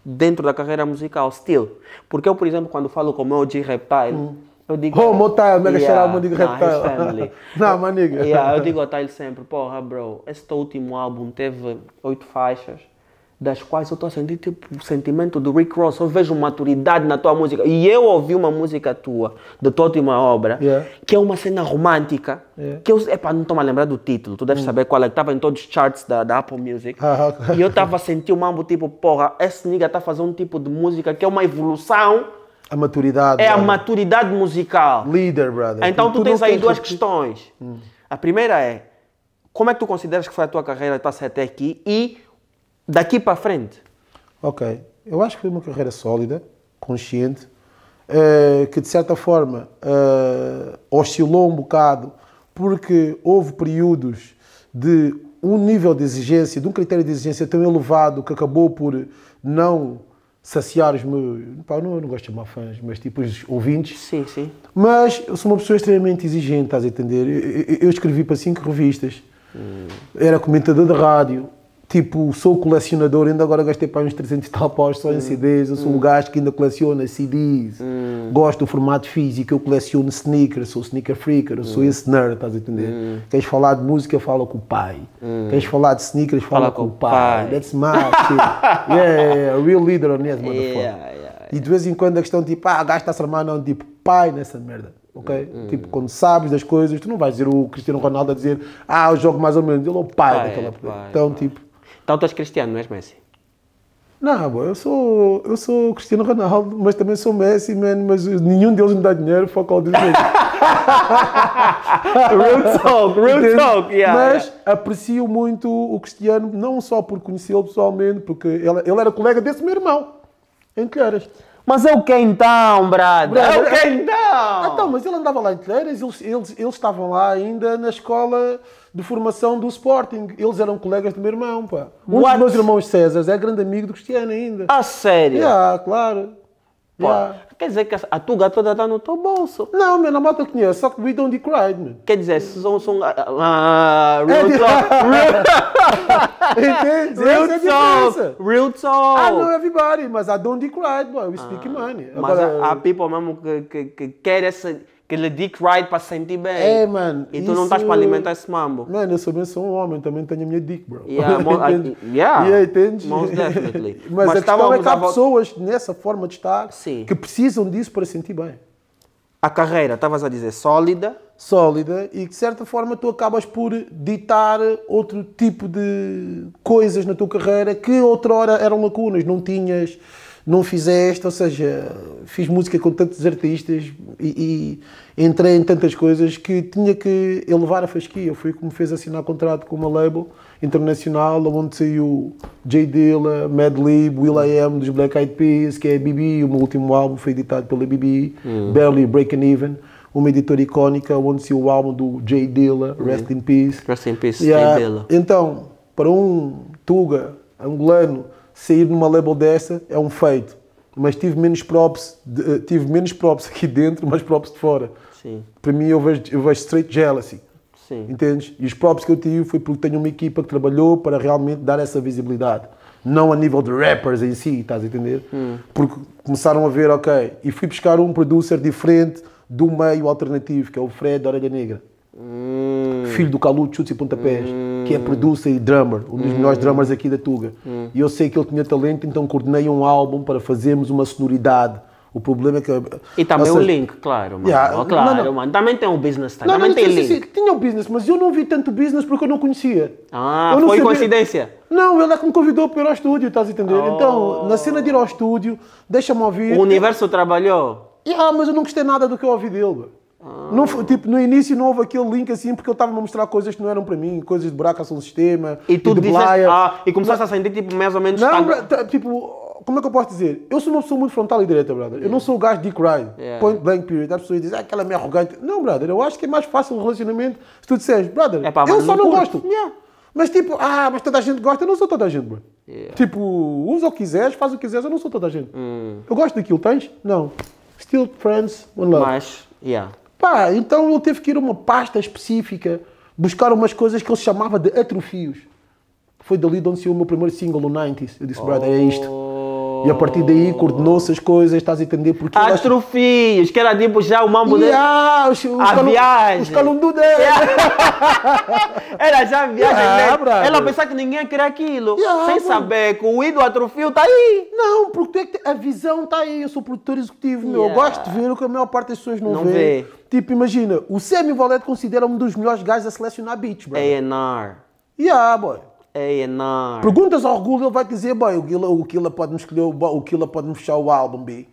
dentro da carreira musical, still. Porque eu, por exemplo, quando falo com o meu G Reptile, eu digo... Oh, Motile, mega shout out, digo his Reptile. family. Não, mas nigga. Eu digo ao Tile sempre, porra, bro, esse teu último álbum teve 8 faixas, das quais eu estou a sentir tipo o sentimento do Rick Ross. Eu vejo maturidade na tua música. E eu ouvi uma música tua, da tua última obra, que é uma cena romântica, que eu, não estou-me a lembrar do título, tu deves saber qual é, que estava em todos os charts da Apple Music. E eu estava a sentir o mambo tipo, porra, esse nigga está a fazer um tipo de música que é uma evolução. A maturidade. É a maturidade musical. Leader, brother. Então tu tens aí duas questões. A primeira é, como é que tu consideras que foi a tua carreira para ser até aqui e daqui para frente? Ok. Eu acho que foi uma carreira sólida, consciente, que de certa forma oscilou um bocado, porque houve períodos de um nível de exigência, de um critério de exigência tão elevado que acabou por não saciar os meus... Pá, eu não gosto de chamar fãs, mas tipo os ouvintes. Sim, sim. Mas eu sou uma pessoa extremamente exigente, estás a entender? Eu escrevi para 5 revistas, era comentador de rádio, tipo, sou colecionador, ainda agora gastei para uns 300 e tal paus só em CDs, eu sou um gajo que ainda coleciona CDs, gosto do formato físico, eu coleciono sneakers, sou sneaker freaker, eu sou esse nerd, estás a entender? Queres falar de música, fala com o pai. Queres falar de sneakers, fala com o pai. That's my shit. Yeah, real leader on this motherfucker. E de vez em quando a questão tipo, gajo está-se a armar, não, tipo, pai nessa merda. Ok? Tipo, quando sabes das coisas, tu não vais dizer o Cristiano Ronaldo a dizer, eu jogo mais ou menos, ele é o pai daquela coisa. Então, tipo... Então tu és cristiano, não és Messi? Não, boy, eu sou Cristiano Ronaldo, mas também sou Messi, man, mas nenhum deles me dá dinheiro, fuck all this shit. Real talk, Mas aprecio muito o Cristiano, não só por conhecê-lo pessoalmente, porque ele era colega desse meu irmão, em Telheiras. Mas é o que então, brother? É o que então? Então, mas ele andava lá em Telheiras, eles estavam lá ainda na escola de formação do Sporting. Eles eram colegas do meu irmão, pá. Um dos meus irmãos Césares é grande amigo do Cristiano ainda. Ah, sério? Claro. Quer dizer que a tuga toda está no teu bolso? Não, meu, na malta conhece, só que we don't decry, man. Quer dizer, se são real talk. Entende? Real talk. I know everybody, mas I don't decry, boy. We speak money. Mas há people mesmo que quer que lhe dick right para se sentir bem. Man. E tu não estás para alimentar esse mambo. Mano, eu também sou um homem, também tenho a minha dick, bro. Entende? Most definitely. Mas a questão é que há pessoas nessa forma de estar que precisam disso para se sentir bem. A carreira, estavas a dizer, sólida. Sólida, e de certa forma tu acabas por ditar outro tipo de coisas na tua carreira que outrora eram lacunas, não fizeste, ou seja, fiz música com tantos artistas e entrei em tantas coisas que tinha que elevar a fasquia. Foi como me fez assinar contrato com uma label internacional, onde saiu J Dilla, Madlib, will.i.am dos Black Eyed Peas, que é a BB, o meu último álbum foi editado pela BB, Barely Breaking Even, uma editora icónica, onde saiu o álbum do J Dilla, Rest in Peace. Rest in Peace, J Dilla. Então, para um tuga angolano, sair numa label dessa é um feito, mas tive menos props aqui dentro, mas props de fora. Sim. Para mim eu vejo straight jealousy. Sim. Entendes? E os props que eu tive foi porque tenho uma equipa que trabalhou para realmente dar essa visibilidade. Não a nível de rappers em si, estás a entender? Porque começaram a ver, ok, e fui buscar um producer diferente do meio alternativo, que é o Fred da Orelha Negra. Filho do Caludo, Chutes e Pontapés, que é producer e drummer, um dos melhores drummers aqui da Tuga. E eu sei que ele tinha talento, então coordenei um álbum para fazermos uma sonoridade. O problema é que... E também o link, claro, mano. Claro, mano. Também tem um business, também tem link. Sim, tinha o business, mas eu não vi tanto business porque eu não conhecia. Foi coincidência? Não, ele é que me convidou para ir ao estúdio, estás a entender? Então, na cena de ir ao estúdio, deixa-me ouvir... O universo trabalhou? Mas eu não gostei nada do que eu ouvi dele, Não, tipo, no início não houve aquele link assim, porque eu estava a mostrar coisas que não eram para mim, coisas de buraco ao sistema. E tu disseste, e começaste a sentir tipo mais ou menos... Tipo, como é que eu posso dizer? Eu sou uma pessoa muito frontal e direta, brother. Eu não sou o gajo de dick ride, point blank period. As pessoas dizem, aquela minha arrogante. Não, brother, eu acho que é mais fácil o relacionamento se tu disseres, brother, eu só não gosto. Mas tipo, mas toda a gente gosta, eu não sou toda a gente, bro. Tipo, usa o que quiseres, faz o que quiseres, eu não sou toda a gente. Eu gosto daquilo, tens? Não. Still friends, one love. Mas, então ele teve que ir a uma pasta específica, buscar umas coisas que ele chamava de atrofios. Foi dali de onde saiu o meu primeiro single, no 90s. Eu disse, brother, é isto. E a partir daí coordenou-se as coisas, estás a entender? Porque Atrofios, que era tipo já o mambo dele. a viagem. Os calundu dele. Era já a viagem dele. brother. Ela pensava que ninguém queria aquilo. Yeah, sem bro. saber que o ídolo atrofio está aí. Não, porque a visão está aí. Eu sou produtor executivo, meu. Eu Yeah. gosto de ver o que a maior parte das pessoas não Não vê. vê. Tipo, imagina, o Semi Valete considera um dos melhores gajos a selecionar beats, bro. A&R. Yeah, boy. A&R. Perguntas ao Google, ele vai dizer, boy, o Killa pode-me escolher, o Killa pode-me fechar o álbum, B.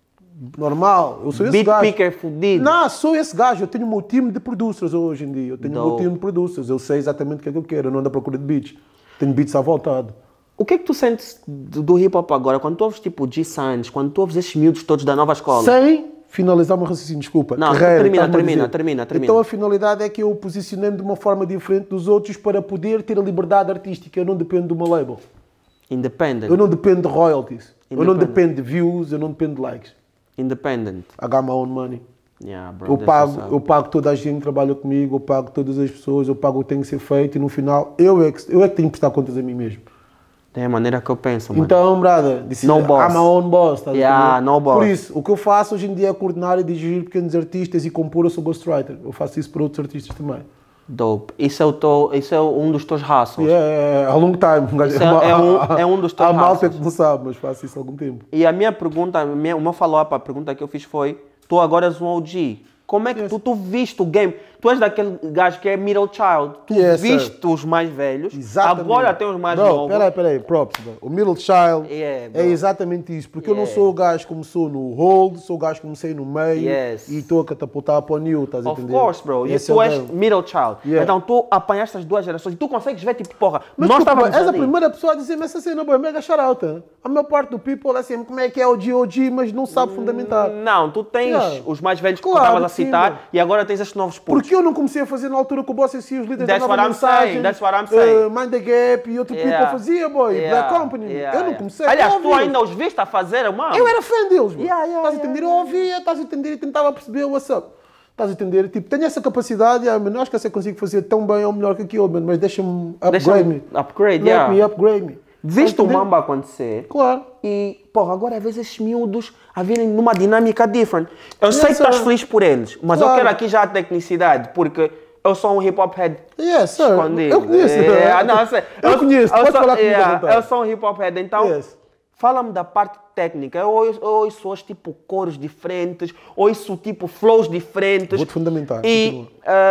Normal, eu sou esse Beat gajo. picker fudido. Não, sou esse gajo. Eu tenho o meu time de producers hoje em dia. Eu tenho o meu Dope. time de producers. Eu sei exatamente o que é que eu quero. Eu não ando à procura de beats. Tenho beats à voltado. O que é que tu sentes do hip hop agora? Quando tu ouves tipo G-Sands, quando tu ouves esses miúdos todos da nova escola? Sem finalizar o meu raciocínio, desculpa. Não, Carreira, termina. Então a finalidade é que eu posicionei-me de uma forma diferente dos outros para poder ter a liberdade artística. Eu não dependo do meu label. Independent. Eu não dependo de royalties. Eu não Independent. dependo de views. Eu não dependo de likes. Independent. I got my own money. Yeah, bro. Eu that's what's pago, up. eu pago toda a gente que trabalha comigo, eu pago todas as pessoas, eu pago o que tem que ser feito e no final eu é que tenho que prestar contas a mim mesmo. É a maneira que eu penso, mano. Então, brother, disse, No boss. I'm my own boss. Estás a Yeah, entender? no boss. Por isso, o que eu faço hoje em dia é coordenar e dirigir pequenos artistas e compor. Eu sou ghostwriter. Eu faço isso para outros artistas também. Dope. Isso é um dos teus hustles. Yeah, a long time. Isso é um dos teus Há malta hustles. que não sabe, mas faço isso há algum tempo. E a minha pergunta, o meu follow-up, a pergunta que eu fiz foi: tu agora és um OG. Como é que tu viste o game? Tu és daquele gajo que é middle child. Tu Yes, viste sir. os mais velhos. Exatamente. Agora tem os mais Bro, novos. peraí, props, bro. O middle child Yeah, bro. é exatamente isso. Porque eu não sou o gajo como sou no hold, sou o gajo que comecei no meio Yes. e estou a catapultar para o new, estás a Of entender? course, bro. E Esse tu é o és game. middle child. Yeah. Então tu apanhaste as duas gerações e tu consegues ver, tipo, porra, Mas nós tu, estávamos és a ali. primeira pessoa a dizer-me essa cena, boy, mega shout-out. Hein? A maior parte do people é assim, como é que é OG, mas não sabe fundamentar. Não, tu tens Yeah. os mais velhos que tu Claro estavas a que sim, citar bro. e agora tens estes novos putos. Porque eu não comecei a fazer na altura que o Boss e os líderes That's da nova what I'm mensagem, saying, that's what I'm saying. Mind the Gap e outro Yeah. people fazia, boy, Yeah, Black Company. yeah, eu não yeah. comecei. Aliás, eu tu ouvi. ainda os viste a fazer, mano. Eu era fã deles, bro. Yeah, yeah, Estás a yeah, entender? Eu ouvia, estás a entender e tentava perceber o what's up. Estás a entender? Tipo, tenho essa capacidade, mano, acho que eu consigo fazer tão bem ou melhor que aquilo, mano, mas deixa-me upgrade-me. Upgrade, Let yeah. me upgrade-me. Viste Estás a o entender? mambo acontecer? Claro. E, porra, agora às vezes esses miúdos a virem numa dinâmica different. Eu Yes, sei que estás sir. feliz por eles, mas eu Claro. quero aqui já a tecnicidade, porque eu sou um hip hop head Yes, sir. escondido. Eu conheço. Não, eu sei. Eu conheço, pode falar comigo à vontade. Eu sou um hip hop head, então Yes. fala-me da parte técnica. Eu ouço hoje tipo coros diferentes, ouço tipo flows diferentes. Vou-te fundamentar, E,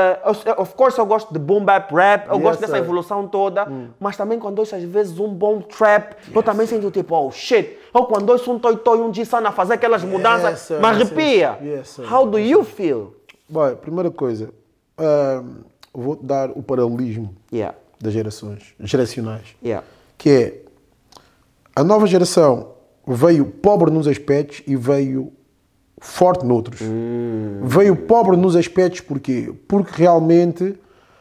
of course, eu gosto de boom bap rap, eu Yes, gosto dessa sir. evolução toda, mas também quando ouço às vezes um bom trap, eu também sinto tipo, oh shit. Ou quando ouço um Toy Toy, um G-San a fazer aquelas mudanças, sir, me arrepia. yes, sir. How do you feel? Boy, primeira coisa, vou-te dar o paralelismo Yeah, das geracionais. yeah. Que é, a nova geração veio pobre nos aspectos e veio forte noutros. Veio pobre nos aspectos porquê? Porque realmente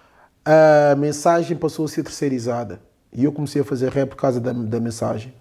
a mensagem passou a ser terceirizada. E eu comecei a fazer rap por causa da mensagem.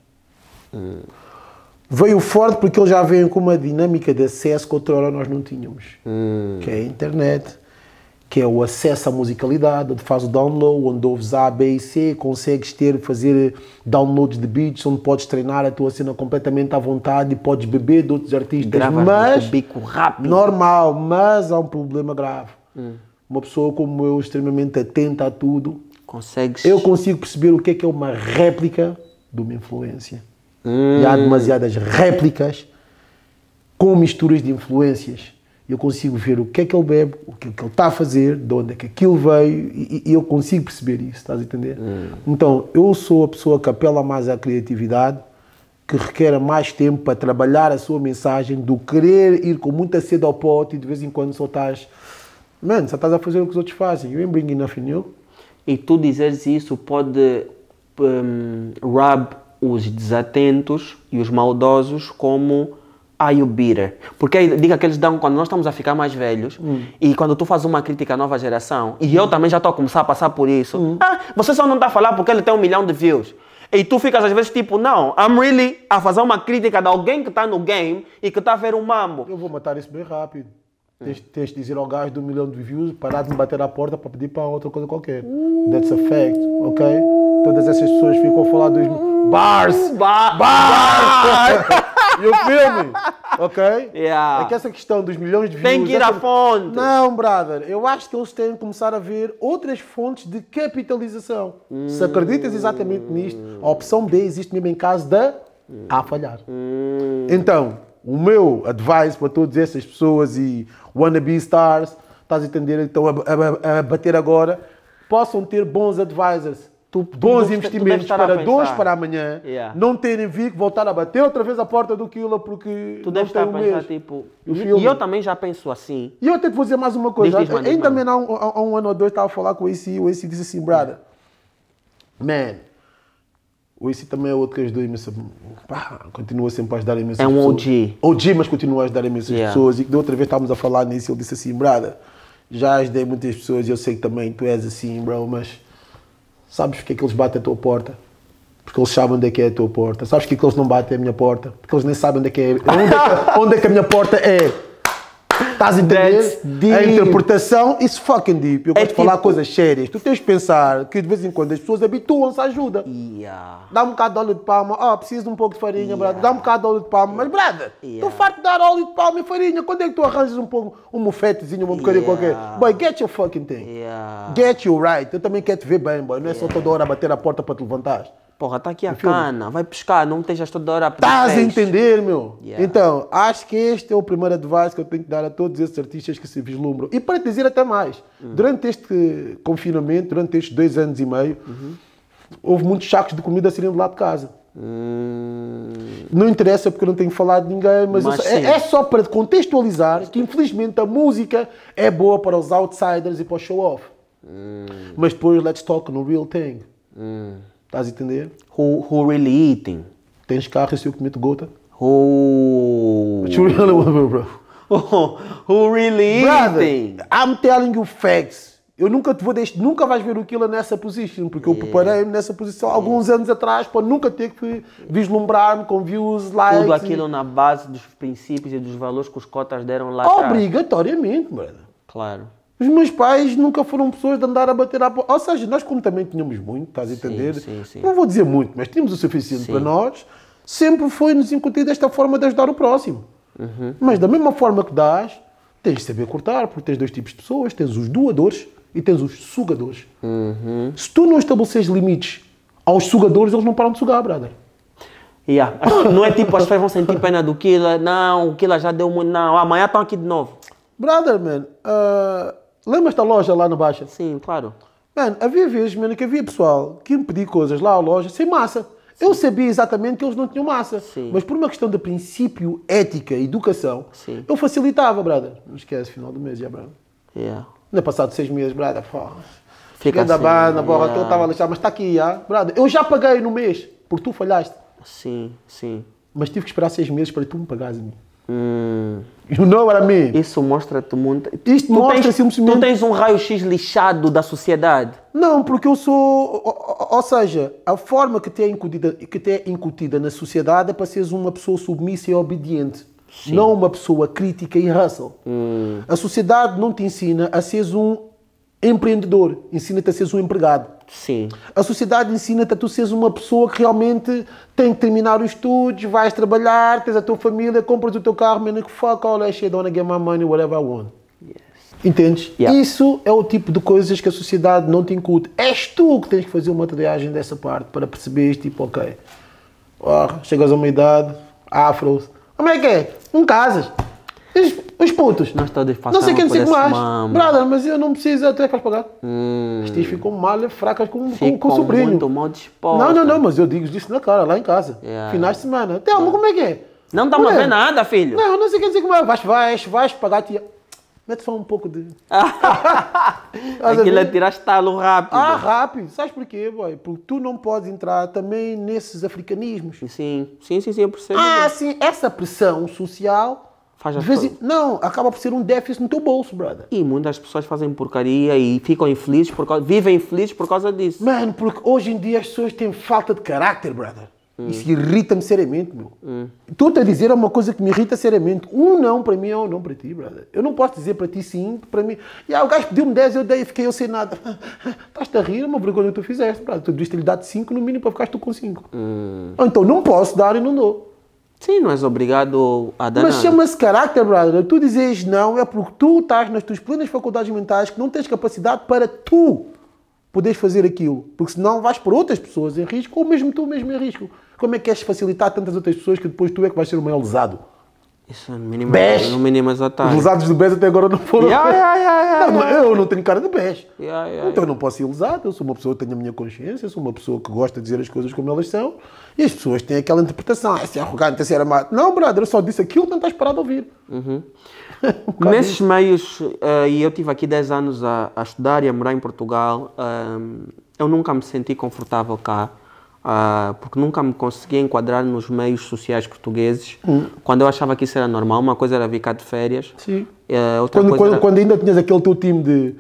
Veio forte porque eles já vêm com uma dinâmica de acesso que outrora nós não tínhamos. Que é a internet, que é o acesso à musicalidade, onde faz o download, onde ouves A, B e C, consegues fazer downloads de beats, onde podes treinar a tua cena completamente à vontade e podes beber de outros artistas. Gravas Mas, de bico rápido. normal, mas há um problema grave. Uma pessoa como eu, extremamente atenta a tudo, Consegues. eu consigo perceber o que é uma réplica de uma influência. E há demasiadas réplicas com misturas de influências. Eu consigo ver o que é que ele bebe, o que é que ele está a fazer, de onde é que aquilo veio, e eu consigo perceber isso, estás a entender? Então, eu sou a pessoa que apela mais à criatividade, que requer mais tempo para trabalhar a sua mensagem, do querer ir com muita sede ao pote e de vez em quando só estás... Mano, só estás a fazer o que os outros fazem. You ain't bringing nothing new. E tu dizeres isso pode rub os desatentos e os maldosos como you bitter. Porque a dica que eles dão quando nós estamos a ficar mais velhos e quando tu fazes uma crítica à nova geração, e eu também já estou a começar a passar por isso, você só não está a falar porque ele tem 1 milhão de views. E tu ficas às vezes tipo, não, I'm really a fazer uma crítica de alguém que está no game e que está a ver um mambo. Eu vou matar isso bem rápido. Tens de dizer ao gajo de 1 milhão de views, parar de me bater à porta para pedir para outra coisa qualquer. That's a fact, ok? Todas essas pessoas ficam a falar Bars! Bars! E o filme, ok? Yeah. É que essa questão dos milhões de views... Tem que ir à fonte. Não, brother. Eu acho que eles têm que começar a ver outras fontes de capitalização. Se acreditas exatamente nisto, a opção B existe mesmo em caso de falhar. Então, o meu advice para todas essas pessoas e wannabe stars, estás a entender, estão a bater agora, possam ter bons advisors. Bons investimentos para de hoje para amanhã, não terem vindo voltar a bater outra vez a porta do Killa porque tu deves estar a pensar, tipo... E eu também já penso assim. E eu até te vou dizer mais uma coisa. Ainda também há um ano ou dois estava a falar com o AC e o AC disse assim, brother, man, o AC também é outro que ajudou imenso, continua sempre a ajudar imensas pessoas. É um OG. OG, mas continua a ajudar imensas pessoas. E da outra vez estávamos a falar nisso e ele disse assim, brother, já ajudei muitas pessoas e eu sei que também tu és assim, bro, mas... Sabes porque é que eles batem a tua porta? Porque eles sabem onde é que é a tua porta. Sabes porque é que eles não batem a minha porta? Porque eles nem sabem onde é que é. Onde é que a minha porta é? Estás a entender? A interpretação, isso fucking deep. Eu gosto de falar coisas sérias. Tu tens de pensar que de vez em quando as pessoas habituam-se à ajuda. Dá um bocado de óleo de palma. Preciso de um pouco de farinha, brother. Dá um bocado de óleo de palma. Mas, brother, tu farto de dar óleo de palma e farinha. Quando é que tu arranjas um mofetezinho, uma porcaria qualquer? Boy, get your fucking thing. Get you right. Eu também quero te ver bem, boy. Não é só toda hora bater a porta para te levantar. Porra, está aqui a cana, vai pescar, não estejas toda hora a pedir. Estás a entender, meu? Então, acho que este é o primeiro advice que eu tenho que dar a todos esses artistas que se vislumbram. E para te dizer até mais, durante este confinamento, durante estes 2 anos e meio, houve muitos sacos de comida a serem do lado de casa. Não interessa porque eu não tenho falado de ninguém, mas é só para contextualizar que infelizmente a música é boa para os outsiders e para o show-off. Mas depois, let's talk no real thing. Estás a entender? Who really eating? Tens carro e se eu cometo gota? Who really eating? I'm telling you facts. Eu nunca te vou deixar, nunca vais ver o Killa nessa position, porque eu preparei-me nessa posição alguns anos atrás para nunca ter que vislumbrar-me com views, likes. Tudo aquilo na base dos princípios e dos valores que os cotas deram lá atrás. Obrigatoriamente, brother. Claro. Os meus pais nunca foram pessoas de andar a bater à porta. Ou seja, nós como também tínhamos muito, estás a entender? Sim. Não vou dizer muito, mas tínhamos o suficiente para nós. Sempre foi-nos incutido esta forma de ajudar o próximo. Mas da mesma forma que dás, tens de saber cortar, porque tens 2 tipos de pessoas. Tens os doadores e tens os sugadores. Se tu não estabeleceres limites aos sugadores, eles não param de sugar, brother. Não é tipo, as pessoas vão sentir pena do Killa. Não, o Killa já deu muito. Não, amanhã estão aqui de novo. Brother, man, lembras da loja lá na Baixa? Sim, claro. Mano, havia vezes, mano, que havia pessoal que me pedia coisas lá à loja sem massa. Eu sabia exatamente que eles não tinham massa. Mas por uma questão de princípio, ética e educação, eu facilitava, brother. Não esquece, final do mês já, brother. Não é passado 6 meses, brother. Fiquei da banda, borra, que eu estava a deixar, mas está aqui, brother. Eu já paguei no mês, porque tu falhaste. Sim. Mas tive que esperar 6 meses para tu me pagares a mim. You know what I mean? Isso mostra-te muito. Isto mostra simplesmente... Tu tens um raio-x lixado da sociedade. Não, porque eu sou... Ou seja, a forma que te é incutida na sociedade é para seres uma pessoa submissa e obediente. Não uma pessoa crítica e hustle. A sociedade não te ensina a seres um empreendedor. Ensina-te a seres um empregado. A sociedade ensina-te a tu seres uma pessoa que realmente tem que terminar os estudos, vais trabalhar, tens a tua família, compras o teu carro, man, fuck all that shit, I wanna get my money, whatever I want. Entendes? Isso é o tipo de coisas que a sociedade não te incute. És tu que tens que fazer uma triagem dessa parte para perceberes, tipo, ok, chegas a uma idade, afros, como é que é? Não casas. Os putos. Nós todos não sei quem por dizer mais. mamo. Brother, mas eu não preciso, tu é que vais pagar. As tias ficam mal fracas com o sobrinho. Muito mal dispostas. Não, mas eu digo isso na cara, lá em casa. Finais de semana. Telmo, como é que é? Não estamos a ver nada, filho. Não sei quem dizer como é. Vais pagar a tia. Mete só um pouco de... Aquilo é tirar estalo rápido. Rápido. Sabes porquê, boy? Porque tu não podes entrar também nesses africanismos. Sim, eu percebo. Sim, essa pressão social... Não, acaba por ser um déficit no teu bolso, brother. E muitas pessoas fazem porcaria e ficam infelizes vivem infelizes por causa disso. Mano, porque hoje em dia as pessoas têm falta de caráter, brother. Isso irrita-me seriamente, meu. Estou-te a dizer uma coisa que me irrita seriamente. Um não para mim é um não para ti, brother. Eu não posso dizer para ti sim, para mim. O gajo pediu-me 10, eu dei e fiquei eu sem nada. Estás-te a rir, é uma vergonha que tu fizeste, brother. Tu devias ter-lhe dado 5 no mínimo para ficares tu com 5. Ou então não posso dar e não dou. Sim, não és obrigado a dar Mas nada. chama-se carácter, brother. Tu dizes não é porque tu estás nas tuas plenas faculdades mentais que não tens capacidade para tu poderes fazer aquilo. Porque senão vais por outras pessoas em risco ou mesmo tu mesmo em risco. Como é que queres facilitar tantas outras pessoas que depois tu é que vais ser o maior lesado? Isso no mínimo, BES. no mínimo é Os otário. lesados do BES até agora não foram. Não, eu não tenho cara de BES. Então eu não posso ser lesado. Eu sou uma pessoa que tenho a minha consciência, eu sou uma pessoa que gosta de dizer as coisas como elas são. E as pessoas têm aquela interpretação. Esse é arrogante, esse era má. Não, brother, eu só disse aquilo que não estás parado a ouvir. Nesses meios, e eu tive aqui 10 anos a estudar e a morar em Portugal, eu nunca me senti confortável cá, porque nunca me conseguia enquadrar nos meios sociais portugueses, quando eu achava que isso era normal. Uma coisa era vir cá de férias. Sim. Outra coisa era... Quando ainda tinhas aquele teu time de...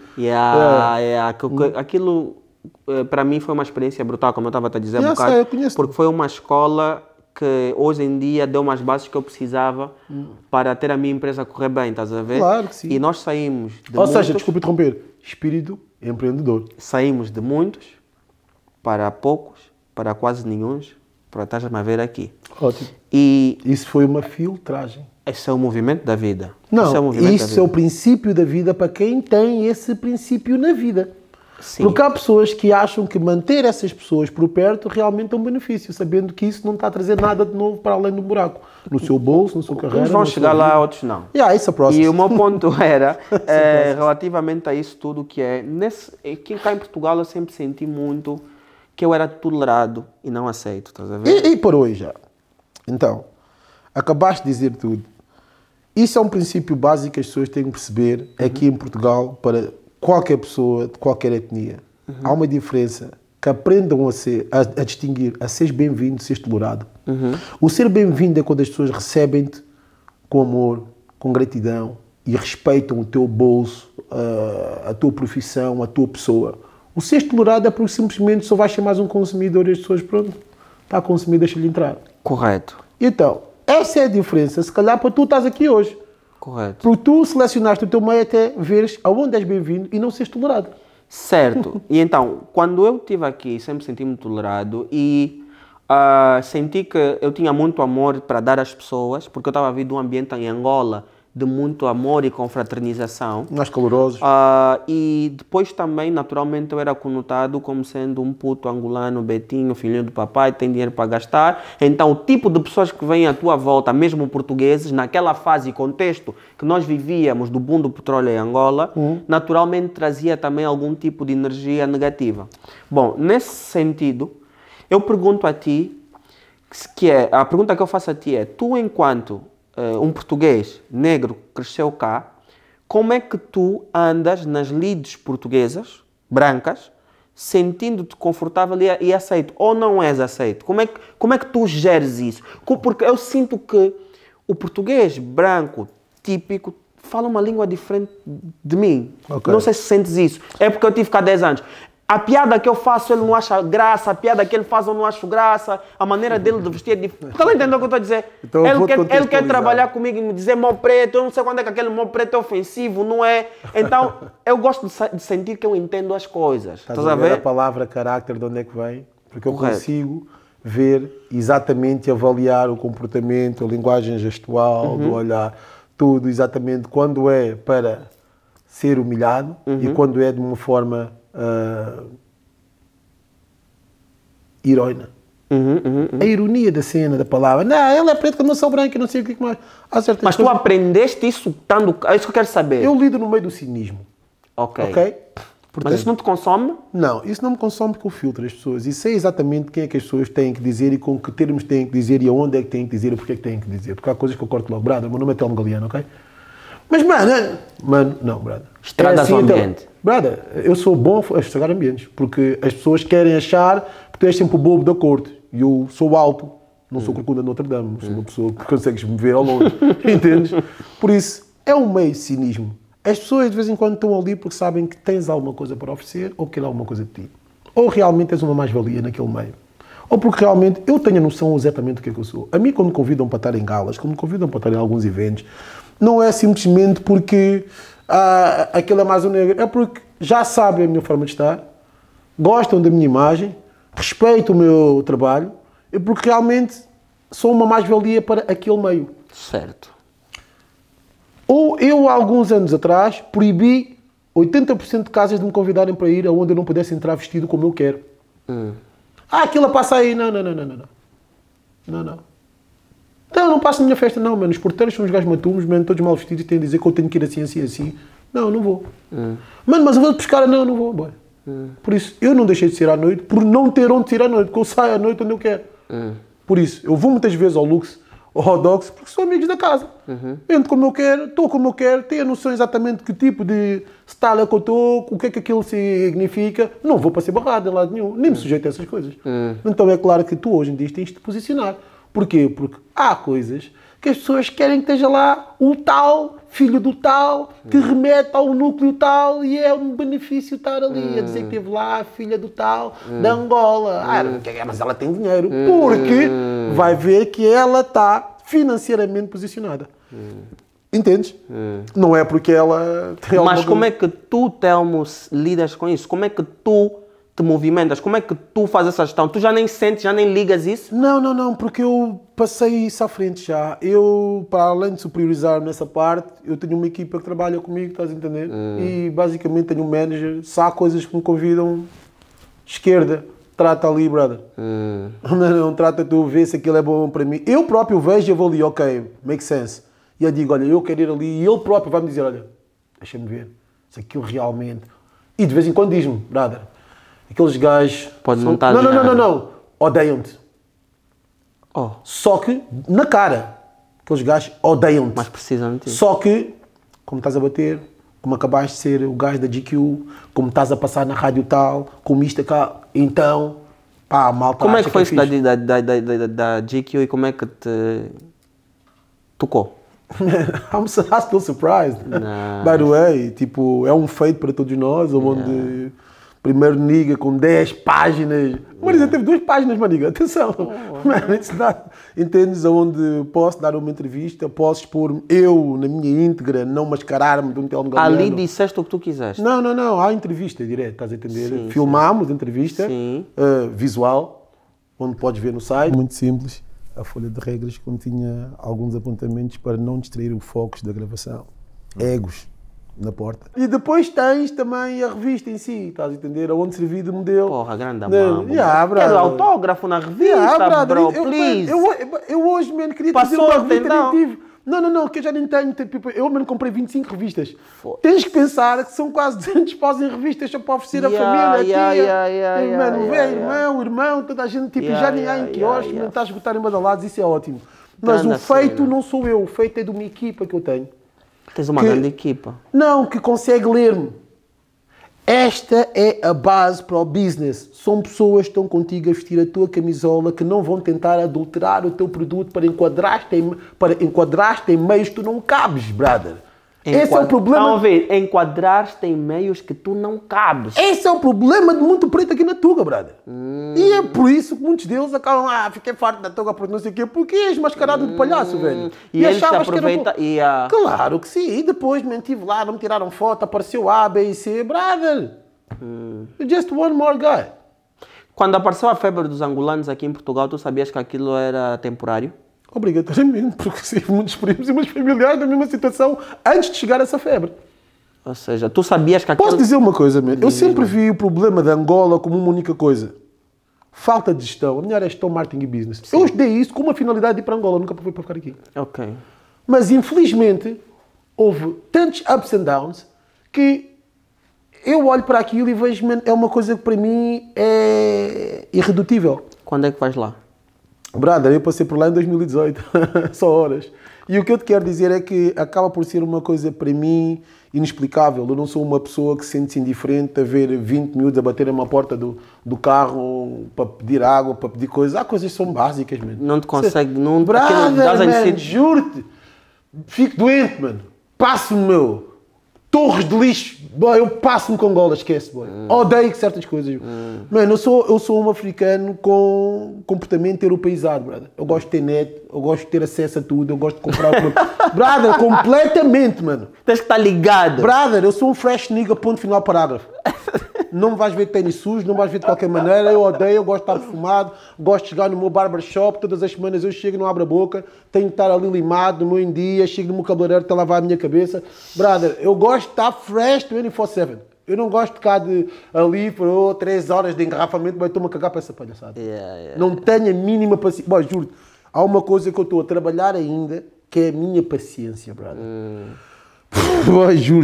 Aquilo, para mim, foi uma experiência brutal, como eu estava a te dizer há Eu bocado, sei, eu conheço. porque foi uma escola que hoje em dia deu umas bases que eu precisava para ter a minha empresa correr bem, estás a ver? Claro que sim. E nós saímos de Ou seja, muitos, desculpa interromper, espírito empreendedor. saímos de muitos para poucos, para quase nenhuns, para estás-me a ver aqui. Ótimo. E Isso foi uma filtragem. esse é o movimento da vida. Não, Esse é o movimento isso da é vida. o princípio da vida para quem tem esse princípio na vida. Sim. Porque há pessoas que acham que manter essas pessoas por perto realmente é um benefício, sabendo que isso não está a trazer nada de novo para além do buraco. No seu bolso, na sua carreira. Uns vão na sua chegar lá, vida. outros não. Isso é próximo. E o meu ponto era, relativamente a isso tudo, que é, que cá em Portugal eu sempre senti muito que eu era tolerado e não aceito, estás a ver? E por hoje já. Então, acabaste de dizer tudo. Isso é um princípio básico que as pessoas têm que perceber aqui em Portugal para qualquer pessoa de qualquer etnia. Há uma diferença. Que aprendam a distinguir, a seres bem-vindo, seres tolerado. O ser bem-vindo é quando as pessoas recebem-te com amor, com gratidão e respeitam o teu bolso, a tua profissão, a tua pessoa. O seres tolerado é porque simplesmente só vais ser mais um consumidor e as pessoas, pronto, está a consumir, deixa-lhe entrar. Correto. Então, essa é a diferença, se calhar, para tu estás aqui hoje. Correto. Porque tu selecionaste o teu meio até veres aonde és bem-vindo e não seres tolerado. Certo. E então, quando eu estive aqui, sempre senti-me tolerado e senti que eu tinha muito amor para dar às pessoas, porque eu estava a vir de um ambiente em Angola de muito amor e confraternização. Mais calorosos. E depois também, naturalmente, eu era conotado como sendo um puto angolano, betinho, filhinho do papai, tem dinheiro para gastar. Então, o tipo de pessoas que vêm à tua volta, mesmo portugueses, naquela fase e contexto que nós vivíamos do boom do petróleo em Angola, naturalmente trazia também algum tipo de energia negativa. Bom, nesse sentido, eu pergunto a ti, a pergunta que eu faço a ti é, tu enquanto um português negro que cresceu cá, como é que tu andas nas lides portuguesas, brancas, sentindo-te confortável e aceito? Ou não és aceito? Como é que tu geres isso? Porque eu sinto que o português branco, típico, fala uma língua diferente de mim. Okay. Não sei se sentes isso. É porque eu tive cá 10 anos. A piada que eu faço, ele não acha graça. A piada que ele faz, eu não acho graça. A maneira dele de vestir é diferente. Estás a entender o que eu estou a dizer? Então, ele quer trabalhar comigo e me dizer mó preto. Eu não sei quando é que aquele mó preto é ofensivo, não é? Então, eu gosto de sentir que eu entendo as coisas. Estás a ver a palavra carácter de onde é que vem? Porque eu consigo ver exatamente e avaliar o comportamento, a linguagem gestual, do olhar, tudo exatamente quando é para ser humilhado e quando é de uma forma heroína. A ironia da cena, da palavra. Não, ele é preto que eu não sou branco, não sei o que mais. Mas tu aprendeste isso estando... É isso que eu quero saber. Eu lido no meio do cinismo. Ok. Portanto, mas isso não te consome? Não, isso não me consome porque eu filtro as pessoas e sei exatamente quem é que as pessoas têm que dizer e com que termos têm que dizer e aonde é que têm que dizer e porque é que têm que dizer. Porque há coisas que eu corto logo. Brother, meu nome é Telmo Galeano, ok? Mas, mano, não, brother. Estragas o ambiente. Brother, eu sou bom a estragar ambientes, porque as pessoas querem achar que tu és sempre o bobo da corte. E eu sou alto, não sou corcunda de Notre Dame, sou uma pessoa que consegues me ver ao longe. Entendes? Por isso, é um meio de cinismo. As pessoas de vez em quando estão ali porque sabem que tens alguma coisa para oferecer ou que querem alguma coisa de ti. Ou realmente és uma mais-valia naquele meio. ou porque realmente eu tenho a noção exatamente do que é que eu sou. A mim, quando me convidam para estar em galas, quando me convidam para estar em alguns eventos, não é simplesmente porque aquilo é mais um negro, é porque já sabem a minha forma de estar, gostam da minha imagem, respeitam o meu trabalho, e porque realmente sou uma mais-valia para aquele meio. Certo. Ou eu, há alguns anos atrás, proibi 80% de casas de me convidarem para ir aonde eu não pudesse entrar vestido como eu quero. Aquilo passa aí. Não. Então, eu não passo na minha festa, não, mano. Os porteiros são os gajos matumos, mano, todos mal vestidos e têm a dizer que eu tenho que ir assim, assim, assim. Não vou. Mano, mas eu vou pescar. Não vou, boy. Por isso, eu não deixei de sair à noite por não ter onde sair à noite, porque eu saio à noite onde eu quero. Por isso, eu vou muitas vezes ao Lux ou ao Dogs porque sou amigos da casa. Entro como eu quero, estou como eu quero, tenho a noção exatamente de que tipo de style é que eu estou, o que é que aquilo significa. Não vou para ser barrado em lado nenhum, nem me sujeito a essas coisas. Então é claro que tu hoje em dia tens de te posicionar. Porquê? Porque há coisas que as pessoas querem que esteja lá o tal, filho do tal, que remete ao núcleo tal e é um benefício estar ali a dizer que teve lá a filha do tal, da Angola. Mas ela tem dinheiro. Porque vai ver que ela está financeiramente posicionada. Entendes? Não é porque ela tem Mas como é que tu, Telmo, lidas com isso? Como é que tu te movimentas? Como é que tu fazes essa gestão? Tu já nem sentes, já nem ligas isso? Não, porque eu passei isso à frente já. Eu, para além de superiorizar nessa parte, eu tenho uma equipa que trabalha comigo, estás a entender? E basicamente tenho um manager. Se há coisas que me convidam, esquerda, trata ali, brother. Não trata tu, vê se aquilo é bom para mim. Eu próprio vejo e eu vou ali, ok, make sense. E eu digo, olha, eu quero ir ali. E ele próprio vai me dizer, olha, deixa-me ver se aquilo realmente... E de vez em quando diz-me, brother, aqueles gajos... Pode não estar Não. Odeiam-te. Oh. Só que, na cara, aqueles gajos odeiam-te. Mas precisamente isso. Só que, como estás a bater, como acabaste de ser o gajo da GQ, como estás a passar na rádio tal, como isto cá, então, pá, malta. Como é que foi isso fixe. da GQ e como é que te tocou? I'm still surprised. By the way, tipo, é um feito para todos nós, onde primeiro nigga com 10 páginas. Marisa teve 2 páginas, maniga, atenção. Man, it's not. Entendes? Onde posso dar uma entrevista, posso expor eu na minha íntegra, não mascarar-me de um telenovela. Ali disseste o que tu quiseste. Não, há entrevista direto, estás a entender? Filmámos entrevista, visual, onde podes ver no site. Muito simples. A folha de regras continha alguns apontamentos para não distrair o foco da gravação. Egos na porta. E depois tens também a revista em si, estás a entender? Onde servi de modelo. Porra, grande amor. Quero autógrafo na revista, bro, please. Eu hoje, man, queria Passou, dizer uma revista, então. nem tive. Não, que eu já nem tenho. Eu, mano, comprei 25 revistas. Tens que pensar que são quase 200 paus em revistas só para oferecer a família, mano, velho, irmão, toda a gente, tipo, já nem há em quiosques, não estás a esgotar em badalados, isso é ótimo. Mas o feito não sou eu, o feito é de uma equipa que eu tenho. Tens uma grande equipa. Não, que consegue ler-me. Esta é a base para o business. São pessoas que estão contigo a vestir a tua camisola, que não vão tentar adulterar o teu produto para enquadrar-te em meios que tu não cabes, brother. Esse é o problema. Estão a ver? Enquadrar-te em meios que tu não cabes. Esse é o problema de muito preto aqui na Tuga, brother. E é por isso que muitos deles acabam, fiquei farto da Tuga porque não sei o quê, porque és mascarado de palhaço, velho. E eles se aproveitam Claro que sim. E depois me estive lá, não me tiraram foto, apareceu A, B e C, brother. You're just one more guy. Quando apareceu a febre dos angolanos aqui em Portugal, tu sabias que aquilo era temporário? Obrigatoriamente, porque tive muitos primos e meus familiares na mesma situação antes de chegar a essa febre. Ou seja, tu sabias que aquilo... Posso dizer uma coisa, man? Eu sempre vi o problema da Angola como uma única coisa. Falta de gestão. A minha área é gestão, marketing e business. Sim. Eu estudei isso com uma finalidade de ir para Angola, nunca fui para ficar aqui. Ok. Mas, infelizmente, houve tantos ups and downs que eu olho para aquilo e vejo, man, é uma coisa que para mim é irredutível. Quando é que vais lá? Brother, eu passei por lá em 2018, só horas. E o que eu te quero dizer é que acaba por ser uma coisa para mim inexplicável. Eu não sou uma pessoa que se sente indiferente a ver 20 miúdos a baterem uma porta do carro para pedir água, para pedir coisas. Há coisas que são básicas, mano. Não te consegue... Não, brother, man, juro-te. Fico doente, mano. Passo-me, meu. torres de lixo. Boy, eu passo-me com Angola, esquece, boy. Odeio certas coisas. Mano, eu sou um africano com comportamento europeizado, brother. Eu gosto de ter net, eu gosto de ter acesso a tudo, eu gosto de comprar... Brother, completamente, mano. Tens que estar ligado. Brother, eu sou um fresh nigga, ponto final, parágrafo. Não me vais ver de tênis sujo, não me vais ver de qualquer maneira. Eu odeio, eu gosto de estar perfumado, gosto de chegar no meu barbershop, todas as semanas eu chego e não abro a boca, tenho que estar ali limado no meu em dia, chego no meu cabeleireiro para lavar a minha cabeça. Brother, eu gosto de estar fresh 24/7. Eu não gosto de ficar ali por 3 horas de engarrafamento, mas estou-me a cagar para essa palhaçada. Não tenho a mínima paciência. Bom, juro, há uma coisa que eu estou a trabalhar ainda, que é a minha paciência, brother. Bro, juro,